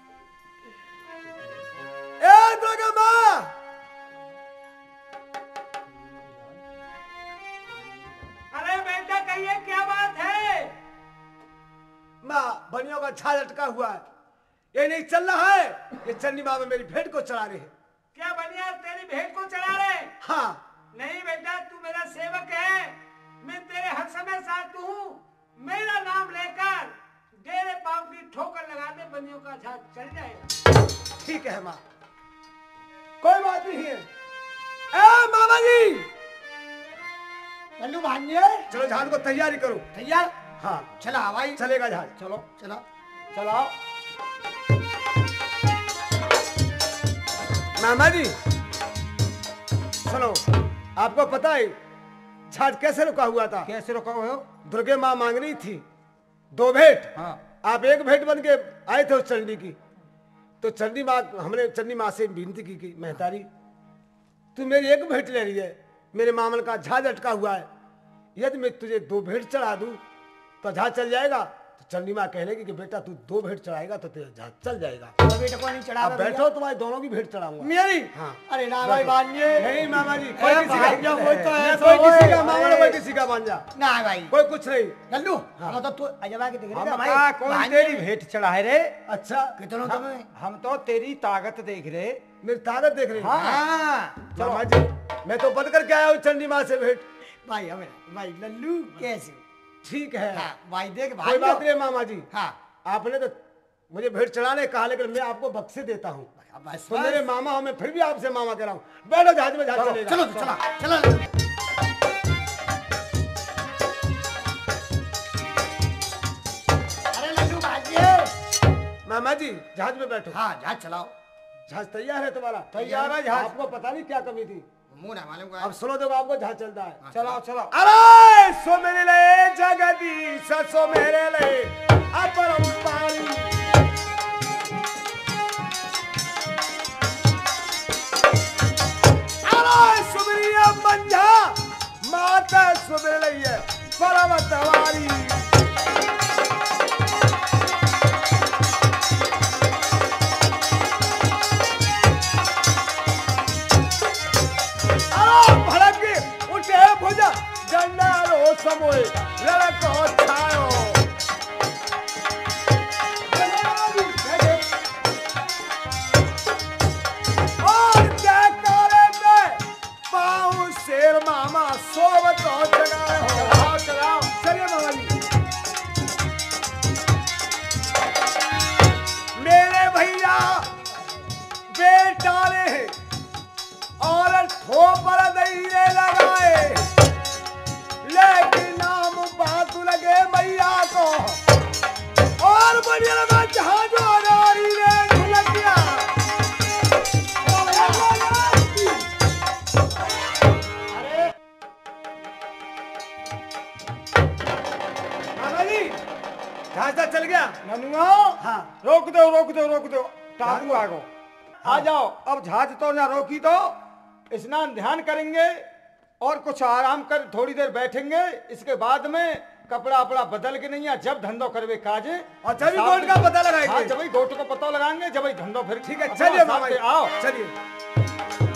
ए दुर्गा माँ, अरे बेटा कहिए क्या बात है? माँ बनियों का झाज अटका हुआ है, ये नहीं चल रहा है। ये चंडी माँ में मेरी भेंट को चढ़ा रहे हैं। क्या बनिया तेरी भेंट को चढ़ा रहे? हाँ। नहीं बेटा, तू मेरा सेवक है, मैं तेरे हर समय साथ हूँ। मेरा नाम लेकर डेरे पाँव की ठोकर लगा दे, बनियों का झाज चल जाएगा। ठीक है माँ, कोई बात नहीं है। ए मामा जी, लल्लू भांजे, चलो जहाज को तैयारी करो। तैयार? हाँ चला हवाई चलेगा जहाज। चलो चला चलाओ। मामा जी सुनो, आपको पता है जहाज कैसे रुका हुआ था? कैसे रुका हुआ हो? दुर्गे माँ मांग रही थी दो भेंट। हाँ। आप एक भेंट बन के आए थे उस चंडी की, तो चंडी माँ, हमने चंडी माँ से विनती की कि महतारी तू मेरी एक भेंट ले रही है, मेरे मामल का जहाज अटका हुआ है, यदि मैं तुझे दो भेंट चढ़ा दूं तो जहाज चल जाएगा। तो चंडी माँ कह लेगी कि बेटा तू दो भेंट चढ़ाएगा तो तेरा जहाज चल जाएगा। तो बेटा को नहीं चढ़ा आप बैठो, तुम्हारी दोनों की भेंट चढ़ाऊंगा। मेरी? हाँ। अरे ना भाई भांजे, नहीं मामा जी, ए, कोई किसी भाई, का वो तो मैं ऐसा कोई किसी का होए। मामा, कोई किसी का भांजा, ना भाई कोई कुछ नहीं। लल्लू, हम तो तू अजबा के देख रहे हम भाई। का कौन भांजे, तेरी भेंट चढ़ाए रे? अच्छा, कितनों हम, तुम्हें? हम तो तेरी ताकत देख रहे। मेरी ताकत देख रही हाँ। हाँ चलो मामा जी, मैं तो बंद करके आया हूँ चंडी माँ से भेंट। भाई हमें भाई लल्लू कैसे? ठीक है, हाँ भाई देख कोई बात भाई नहीं मामा जी। हाँ आपने तो मुझे भेंट चढ़ाने कहा, लेकिन मैं आपको बख्शे देता हूँ। बस तो मेरे मामा हो, मैं फिर भी आपसे मामा कह रहा हूँ। बैठो जहाज में, जहाज चलेगा। चलो चला चला अरे लल्लू भांजे, मामा जी जहाज में बैठो। हाँ जहाज चलाओ। जहाज तैयार है तुम्हारा? तैयार है जहाज। आपको पता नहीं क्या कमी थी। मुंह ना मालूम अब सुनो, देखो आपको जहाज चलता है। चलाओ चलाओ। अरे सो मेरे ले जगदीश, सो मेरे ले अपरंपारी। अरे सुबरिया मंझा माता सुबरे लई है पर्वतवारी। जंडारो समोए लड़को छायो और जयकारे में पाऊं शेर मामा सोवत जगाए हो। चलाओ चलाओ चलिए मामा जी। मेरे भैया बेटाले हैं और ठोपर दहीने लगाए, लेकिन नाम बात लगे मैया को और बढ़िया लगा जहाजो नारी ने झुलक दिया। मामा जी जहाज तक चल गया। ननुआ हाँ रोक दो रोक दो रोक दो टापू आगो आ जाओ। अब जहाज तो ना रोकी तो स्नान ध्यान करेंगे और कुछ आराम कर थोड़ी देर बैठेंगे। इसके बाद में कपड़ा अपड़ा बदल के नहीं है, जब धंधो करवे काजे और जब ही गोट का पता लगाएंगे। हाँ जब ही गोट का पता लगाएंगे जब ही धंधो फिर ठीक है अपना चलिए साथ मामा से जी आओ। चलिए।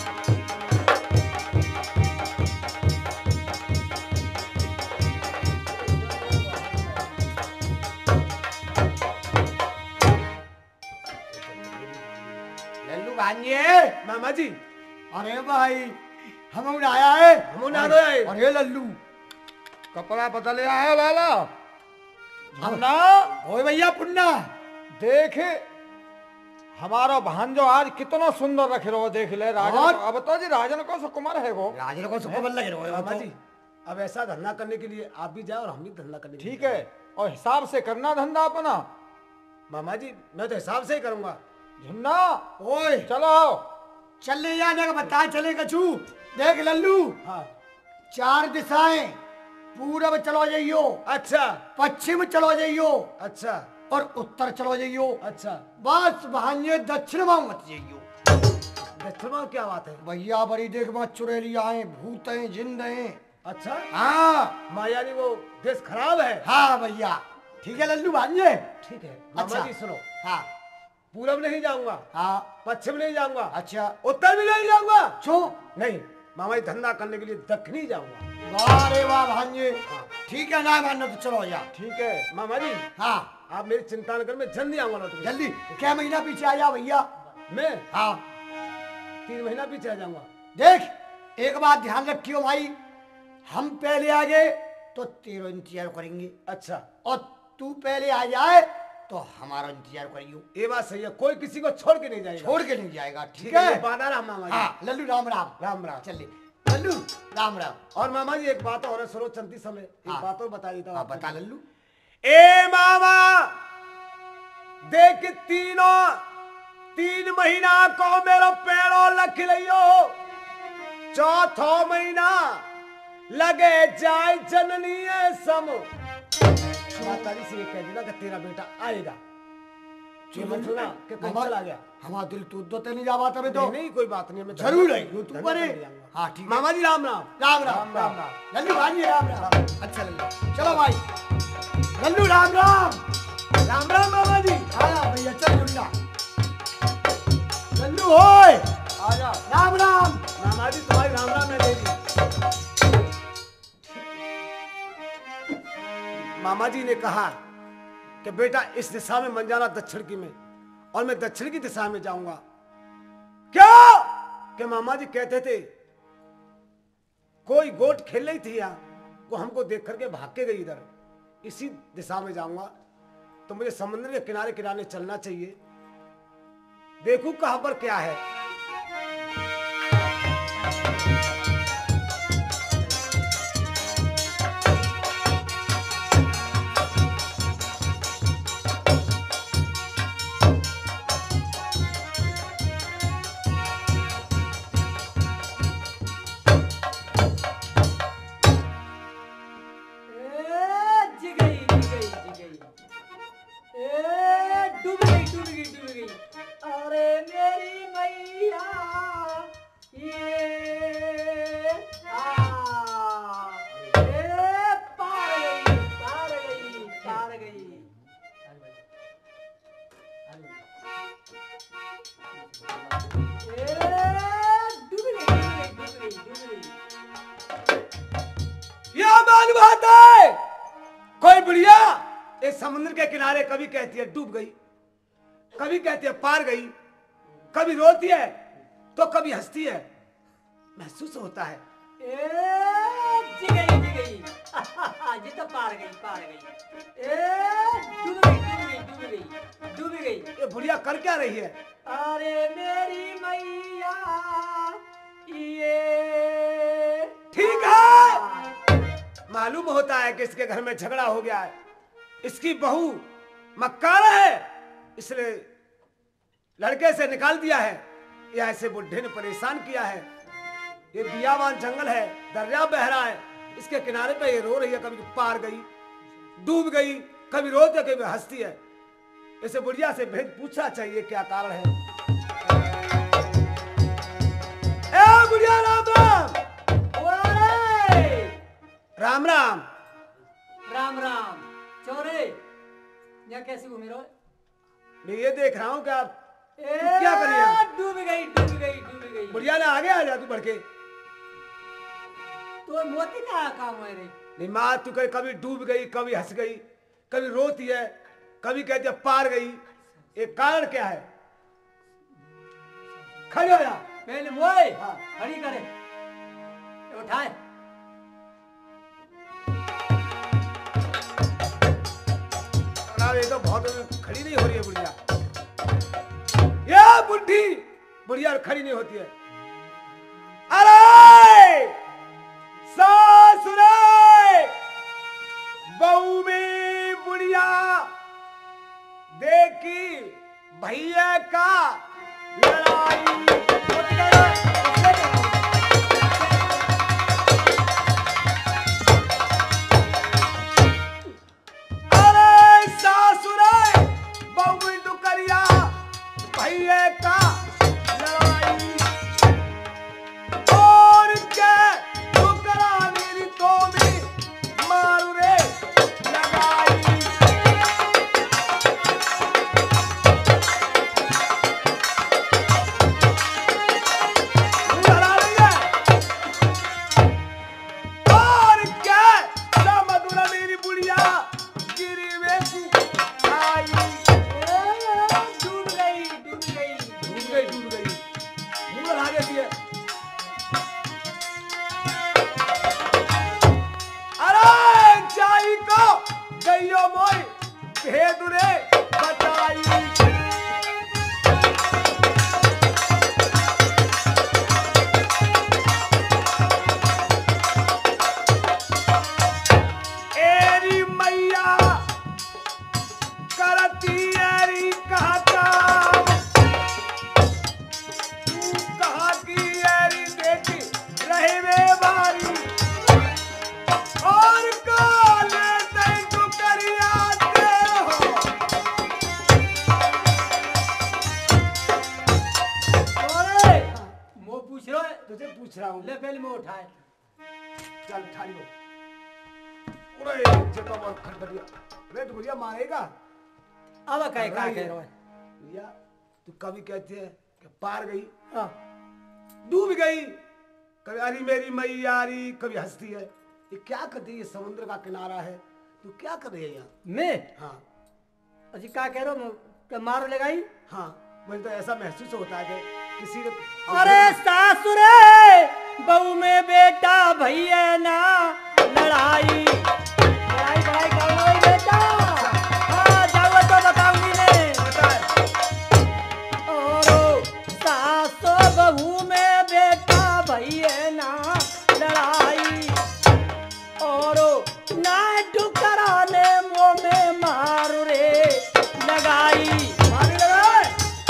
लल्लू भांजे मामा जी अरे भाई हम आया है हम ना दो आए। अरे लल्लू कपड़ा बदल आया लाला झन्ना ओए भैया पुन्ना देख हमारा भांजो आज कितना सुंदर रख रहो। देख ले राजन और? को- अब तो जी राजन को सुकुमार है वो। राजन को सुको बल लगे रहो मामा जी अब ऐसा धंधा करने के लिए आप भी जाओ और हम भी धंधा करने के लिए ठीक है और हिसाब से करना धंधा अपना। मामा जी मैं तो हिसाब से ही करूंगा। झुन्ना ओए चलो चल ले जाने का बता चले कछू। देख लल्लू हाँ चार दिशाएं पूरब चलो जाइयो, अच्छा पश्चिम चलो जाइयो अच्छा और उत्तर चलो जाइयो। अच्छा बस भांजे दक्षिण में मत जाइयो। दक्षिण में क्या बात है? भैया बड़ी देख मत चुड़ैलिया हैं, भूत हैं, जिंद हैं। अच्छा हाँ माया जी वो देश खराब है। हाँ भैया ठीक है लल्लू भांजे। ठीक है मामा अच्छा। जी सुनो हाँ पूरब नहीं जाऊंगा, हाँ पश्चिम नहीं जाऊंगा, अच्छा उत्तर भी नहीं जाऊंगा। छो नहीं मामा जी धंधा करने के लिए दक्षिण ही जाऊंगा। वाह रे वाह भांजे ठीक है ना मानो तो चलो यार। ठीक है मामा जी हाँ आप मेरी चिंता न कर, मैं जल्दी आऊंगा लौट के। जल्दी क्या महीना पीछे आ जा भैया। मैं हाँ तीन महीना पीछे आ जाऊंगा। देख एक बात ध्यान रखियो भाई, हम पहले आ गए तो तेरा इंतजार करेंगे अच्छा और तू पहले आ जाए तो हमारा इंतजार करियो। ये बात सही है, कोई किसी को छोड़ के नहीं जाएगा। छोड़ के नहीं जाएगा ठीक ठीक है है। ये वादा रहा मामा जी। हाँ लल्लू राम राम राम राम। चलिए लल्लू राम राम। और मामा जी एक बात और है, सुनो चलती समय एक हाँ। बात और बता देता हूँ हाँ आपको। बता लल्लू। ए मामा देख तीनों तीन महीना को मेरो पेड़ो लख लियो, चौथो महीना लगे जाए जननी सम। माता जी से ये कह देना कि तेरा बेटा आएगा। ये मत सुना कि कहीं चला गया। हमारा दिल तू दो नहीं जा बात अबे तो नहीं, नहीं कोई बात नहीं, मैं जरूर है धन्यवाद तू करे। जाऊंगा। हाँ ठीक है मामा जी राम राम। राम राम राम राम लल्लू भाई राम राम। अच्छा लल्लू चलो भाई लल्लू राम राम। राम राम मामा जी। हाँ भैया चल लुल्ला लल्लू होए आजा राम राम। मामा जी तुम्हारी राम राम है देवी। मामा जी ने कहा कि बेटा इस दिशा में मन जाना दक्षिण की में, और मैं दक्षिण की दिशा में जाऊंगा। क्या कि मामा जी कहते थे कोई गोट खेल रही थी यहाँ, वो हमको देख करके भाग के गई इधर, इसी दिशा में जाऊंगा। तो मुझे समुद्र के किनारे किनारे चलना चाहिए, देखूं कहां पर क्या है। डूब गई डूब गई डूब गई। अरे मेरी मैया निभाता है। कोई बुढ़िया इस समुद्र के किनारे कभी कहती है डूब गई, कभी कहती है पार गई, कभी रोती है तो कभी हंसती है। महसूस होता है ए जी गई जी गई जी तो पार गई पार गई ए डूब गई डूब गई डूब गई डूब गई। ये बुढ़िया कर क्या रही है? अरे मेरी मैया ये ठीक है, मालूम होता है कि इसके घर में झगड़ा हो गया है, इसकी बहू मक्कार है, इसलिए लड़के से निकाल दिया है, या ऐसे बुढ़े ने परेशान किया है। ये बियावान जंगल है, दरिया बह रहा है, इसके किनारे पे ये रो रही है, कभी पार गई, डूब गई, कभी रोती है, कभी हंसती है। इसे बुढ़िया से भेद पूछना चाहिए क्या कारण है। ए बुढ़िया राम राम। ओए राम राम। राम राम चोरे यहाँ कैसे घूमे रहो? मैं ये देख रहा हूँ कि आप ए क्या कर रही है? डूब गई डूब गई डूब गई। बुढ़िया ने आगे आ जा तू बढ़ के। तो मोती का काम है रे? नहीं माँ, तू कभी कभी डूब गई, कभी हंस गई, कभी रोती है, कभी कहती है पार गई, एक कारण क्या है? खड़ी हो जा। पहले मोए हाँ। खड़ी करे उठाए। और ये तो बहुत खड़ी नहीं हो रही है बुढ़िया, ये बुढ़ी बुढ़िया खड़ी नहीं होती है। अरे सासुरे बहू में बुढ़िया देखी भैया का लड़ाई। अरे सासुरे बहू में डुकरिया भैया का लड़ाई, और क्या डुकरा मेरी तो भी मारू रे लगाई। लड़ा रही है। और क्या मधुरा मेरी बुढ़िया गिरी में आई। डूब गई डूब गई डूब गई डूब गई मुंह लगा देती है। अरे जाई को गईयो मोई भेदुरे बताई। एरी मैया करती एरी कहता, तू कहा की एरी बेटी रहे वे बारी, और काले तई तू करिया दे हो। चोरे मो पूछ रहे तुझे पूछ रहा हूँ। ले पहले मो उठाए। चल ठाई हो। अरे ये तो बहुत खड़बड़िया रेड गुड़िया मारेगा। अब कहे का कह रहे हो? भैया तू कभी कहती है कि पार गई, हाँ। डूब गई, कभी अरे मेरी मैयारी, कभी हंसती है। ये क्या करती है? ये समुद्र का किनारा है, तू क्या कर रही है यहाँ? मैं हाँ अजी का कह रहे हो? क्या मार लगाई? हाँ, मुझे तो ऐसा महसूस होता है कि किसी ने। अरे सासुरे बहू में बेटा भैया ना लड़ाई लड़ाई लड़ाई करो बेटा। हाँ जाओ तो बताऊंगी मैं। और सासो बहू में बेटा भैया ना लड़ाई, और ना डुकराने मुँह में मारू रे लगाई। मारी लगाए।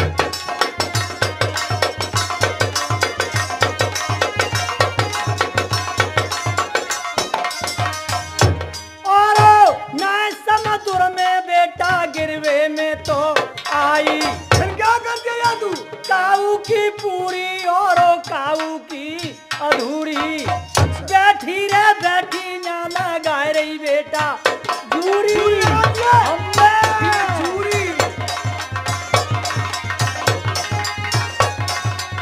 और ना समुद्र में बेटा गिरवे में तो आई। फिर क्या कर दिया तू? काऊ की पूरी और काऊ की अधूरी, बैठी रे बैठी ना लगाए रही बेटा जूरी। अम्बे। चूरी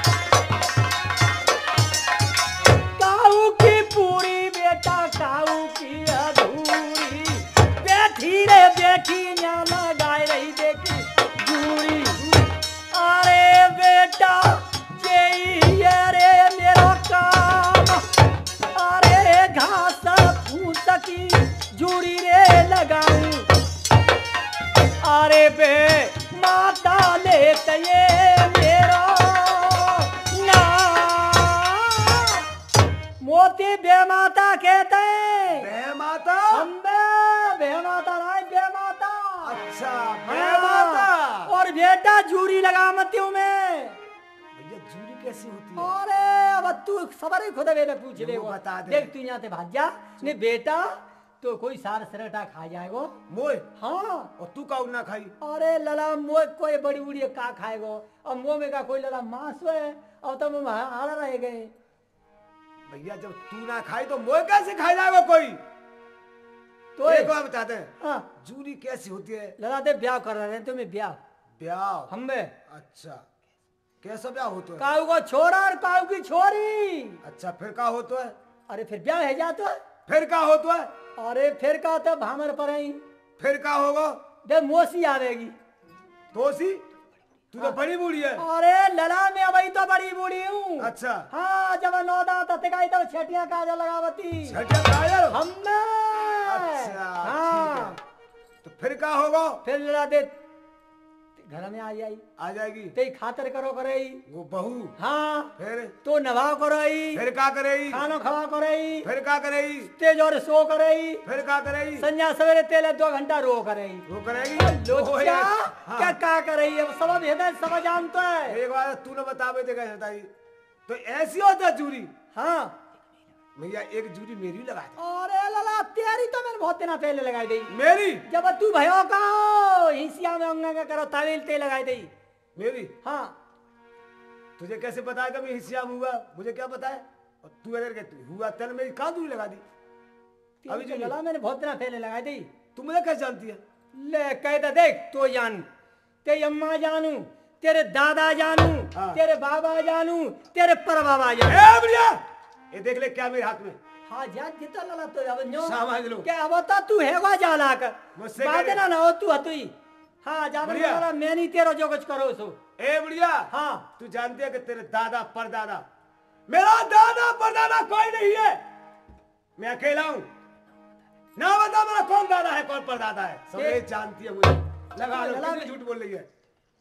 काऊ की पूरी बेटा काऊ की अधूरी बैठी रे बैठी यहाँ लगाए रही देखी दूरी अरे बेटा यही है रे मेरा काम अरे घास फूस की जूड़ी रे लगाऊं अरे बे माता लेते ये मेरा नाम मोती बे माता कहते हैं बे माता। हम बे बे माता राय बे माता अच्छा बे माता। और बेटा जूरी लगा मती हूँ मैं भैया जूरी कैसी होती है? अरे अब तू सबर खुद मेरे पूछ ले वो बता दे। देख तू यहाँ से भाग जा ने बेटा तो कोई सार सरेटा खा जाएगो मोय हाँ और तू काऊ ना खाई? अरे लला मोह कोई बड़ी बुढ़ी का खाएगो अब मुंह में का कोई लला मांस है अब तो मुंह हारा रह गए भैया जब तू ना खाई तो मोय कैसे खा जाएगा कोई? तो एक बार बता दे हाँ जूरी कैसी होती है? लला दे ब्याह कर रहे हैं तुम्हें ब्याह ब्याह। हम में अच्छा कैसा ब्याह होता है? काऊ को छोरा और काऊ की छोरी अच्छा फिर का होता है? अरे फिर ब्याह है जा तो फिर का होता है? अरे फिर का तो भामर पर ही फिर का होगा? दे मोसी आवेगी तोसी तू तो बड़ी बूढ़ी है। अरे लला में अभी तो बड़ी बूढ़ी हूँ अच्छा हाँ जब नौ दांत तकाई तब छटिया काजल लगावती छठिया काजल। हम अच्छा हाँ ठीक है। तो फिर का होगा? फिर लड़ा दे घर में आ जाई आ जाएगी ते खातर करो करई वो बहू। हाँ फिर तो नवा करई फिर का करेगी? खानो खवा करई फिर का करेगी? तेज और सो करई फिर का करेगी? संजा सवेरे तेले दो घंटा रो करई वो करेगी? ओ लोचा यार, हाँ। क्या का करई अब सब भेद सब जानतो है एक बार तू न बतावे तो कैसे बताई? तो ऐसी होता है जूरी? हाँ भैया एक जूरी मेरी लगा दे। अरे लला तेरी तो मैंने बहुत दिना पहले लगाई दी मेरी? जब तू भयो का हिंसिया में अंगा का करो तावील ते लगाई दी मेरी? हाँ तुझे कैसे पता कि मैं हिस्सा हुआ? मुझे क्या पता है? और तू अगर कहती हुआ तेल मेरी कहाँ दूरी लगा दी? अभी अभी जो लला मैंने बहुत दिना पहले लगाई दी तू मुझे कैसे जानती है? ले कहता देख तो जान तेरी अम्मा जानू तेरे दादा जानू हाँ। तेरे बाबा जानू तेरे पर बाबा जानू ए बढ़िया ये देख ले क्या मेरे हाथ में हाँ जान जितना लला तो अब न्यो समझ लो। क्या अब तो तू है वा जाला कर मुझसे बात करे। ना ना हो तू हतुई हाँ ज्यादा बढ़िया। लला मैं नहीं तेरो जो कुछ करो सो ए बढ़िया हाँ तू जानती है कि तेरे दादा परदादा मेरा दादा परदादा कोई नहीं है मैं अकेला हूँ ना बता मेरा कौन दादा है कौन परदादा है सब ए- ये जानती है मुझे लगा लो लगा कितनी झूठ बोल रही है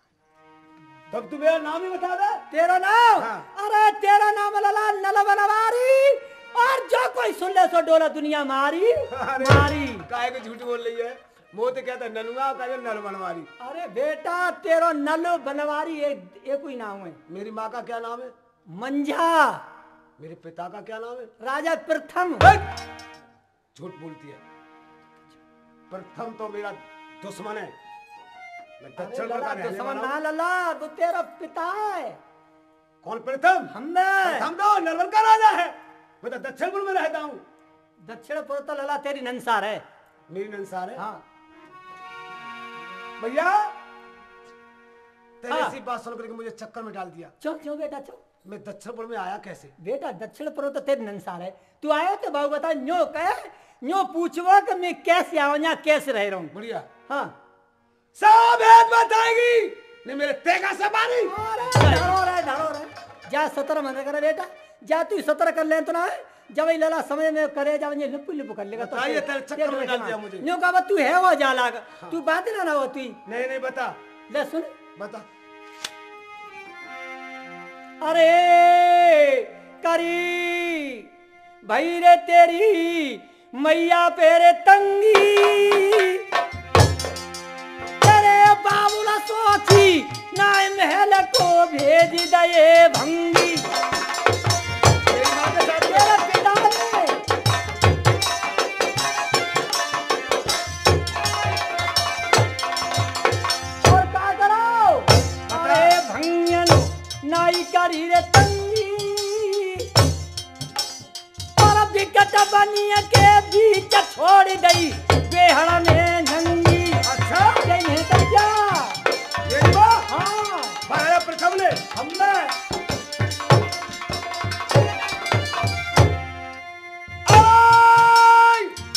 तब तू मेरा नाम ही बता दे तेरा नाम हाँ। अरे तेरा नाम लला नल बनवारी और जो कोई सुन ले सो डोला दुनिया मारी अरे, मारी काहे को झूठ बोल रही है वो तो कहता है ननुआ कहते नल बनवारी अरे बेटा तेरो नल बनवारी एक एक ही नाम है मेरी माँ का क्या नाम है मंझा मेरे पिता का क्या नाम है राजा प्रथम झूठ बोलती है प्रथम तो मेरा दुश्मन है मैं अरे दक्षिण लला, का तो रहने समझ वाला ना हूँ। लला तो तेरा पिता है कौन प्रथम हमें प्रथम तो नलवन का राजा है मैं तो दक्षिणपुर में रहता हूँ दक्षिण पुर तो लला तेरी नंसार है मेरी नंसार है हाँ भैया तेरी हाँ। ऐसी बात सुन करके मुझे चक्कर में डाल दिया चुप क्यों बेटा चुप मैं दक्षिणपुर में आया कैसे बेटा दक्षिण पुर तो तेरी नंसार है तू आया तो बाबू बता न्यो कहे न्यो पूछवा कि मैं कैसे आऊं यहाँ कैसे रह रहा हूँ बढ़िया हाँ सब भेद बताएगी ने मेरे तेगा से मारी धरो रहे धरो रहे जा सतर मन करे बेटा जा तू सतर कर ले तो ना जब ये लला समझ में करे जब ये लिपु लिपु कर लेगा तो बताइए, तेरे चक्कर में डाल दिया मुझे। न्यो कहा तू है वो जा लाग तू बात ना ना हो तू नहीं नहीं बता ले सुन बता अरे करी भाई रे तेरी मैया पेरे तंगी तेरे बाबूला सोची ना महल को भेज दे भंगी मेरी माँ के साथ तेरे पिता ने और का करो अरे भंगन नाई करी रे तंगी और विकट बनिया के बीच छोड़ गई बेहड़ में नंगी अच्छा यही तो क्या मेरी माँ हाँ महाराजा प्रथम ने हमने आई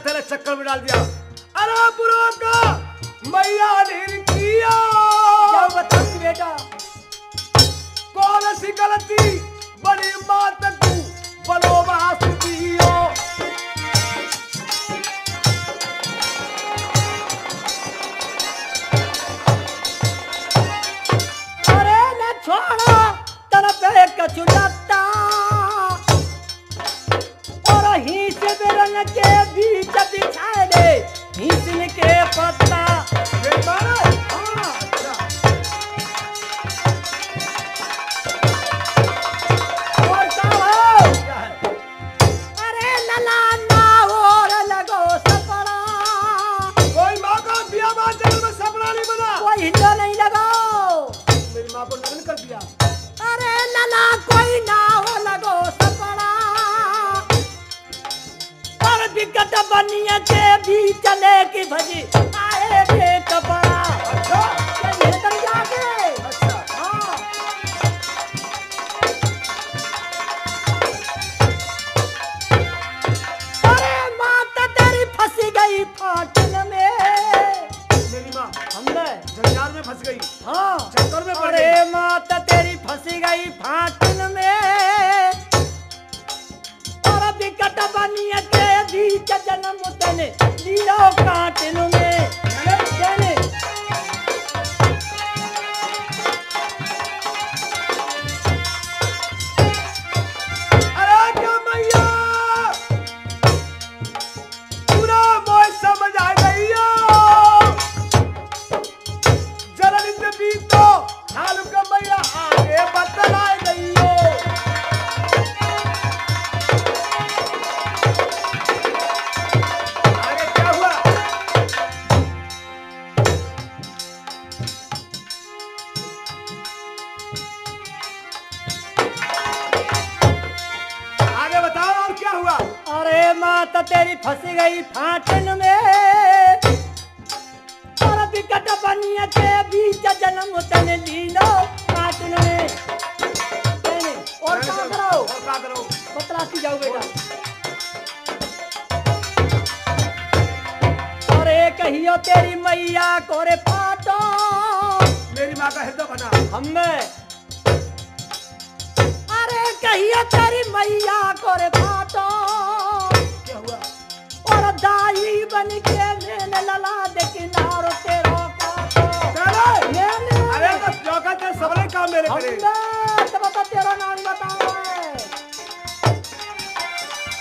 तेरे चक्कर में डाल दिया। अरे बुरा का मैया ने किया जाओ बताऊंगी बेटा। कौन सी गलती बड़ी मात तू बनो बासुतियो। अरे न छोड़ो तरफ कछु लत्ता और हिंस बेरंग के बीच बिछाए दे हिंसन के पत्ता। हाँ, अच्छा। और का हो? क्या है? अरे लला ना और लगो सपना कोई माँ का बिया बात जगह में सपना नहीं बना। कोई हिंदो नहीं लगो। मेरी माँ को नग्न कर दिया। अरे लला कोई ना हो लगो सपना और विकट बनिया के भी चले की भजी आए थे कपड़ा। अच्छा ये तर जाके अच्छा। हाँ। अरे माता तेरी फंसी गई फाटन में। मेरी माँ हमने जंजाल में फंस गई। हाँ चक्कर में पड़ अरे गई। माता तेरी फंसी गई फाटन में और विकट बनिया के बीच जन्म तने लीलो काटन में। चले अरे क्या मैया पूरा मोह समझ आ गई हो। जननी से भी तो हाल का मैया आगे बदल आ गई हो। आगे क्या हुआ? आगे बताओ और क्या हुआ? अरे माता तेरी फंसी गई फाटन में और विकट बनिया के बीच जन्म तने लीलो काटन में। चले और क्या करो और क्या करो? बतलाती जाओ बेटा। अरे कहियो तेरी मैया कोरे पाटो मेरी माँ का हृदय बना। हमें। अरे कहियो तेरी मैया कोरे पाटो क्या हुआ? और दाई बन के मैंने लला दे किनारो तेरो काटो। चलो। मैंने अरे बस चौका ते सबरे काम मेरे करे। हमने तो बता तेरा नाम बताओ।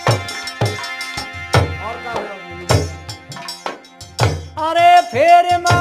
और क्या हुआ? अरे फेर माँ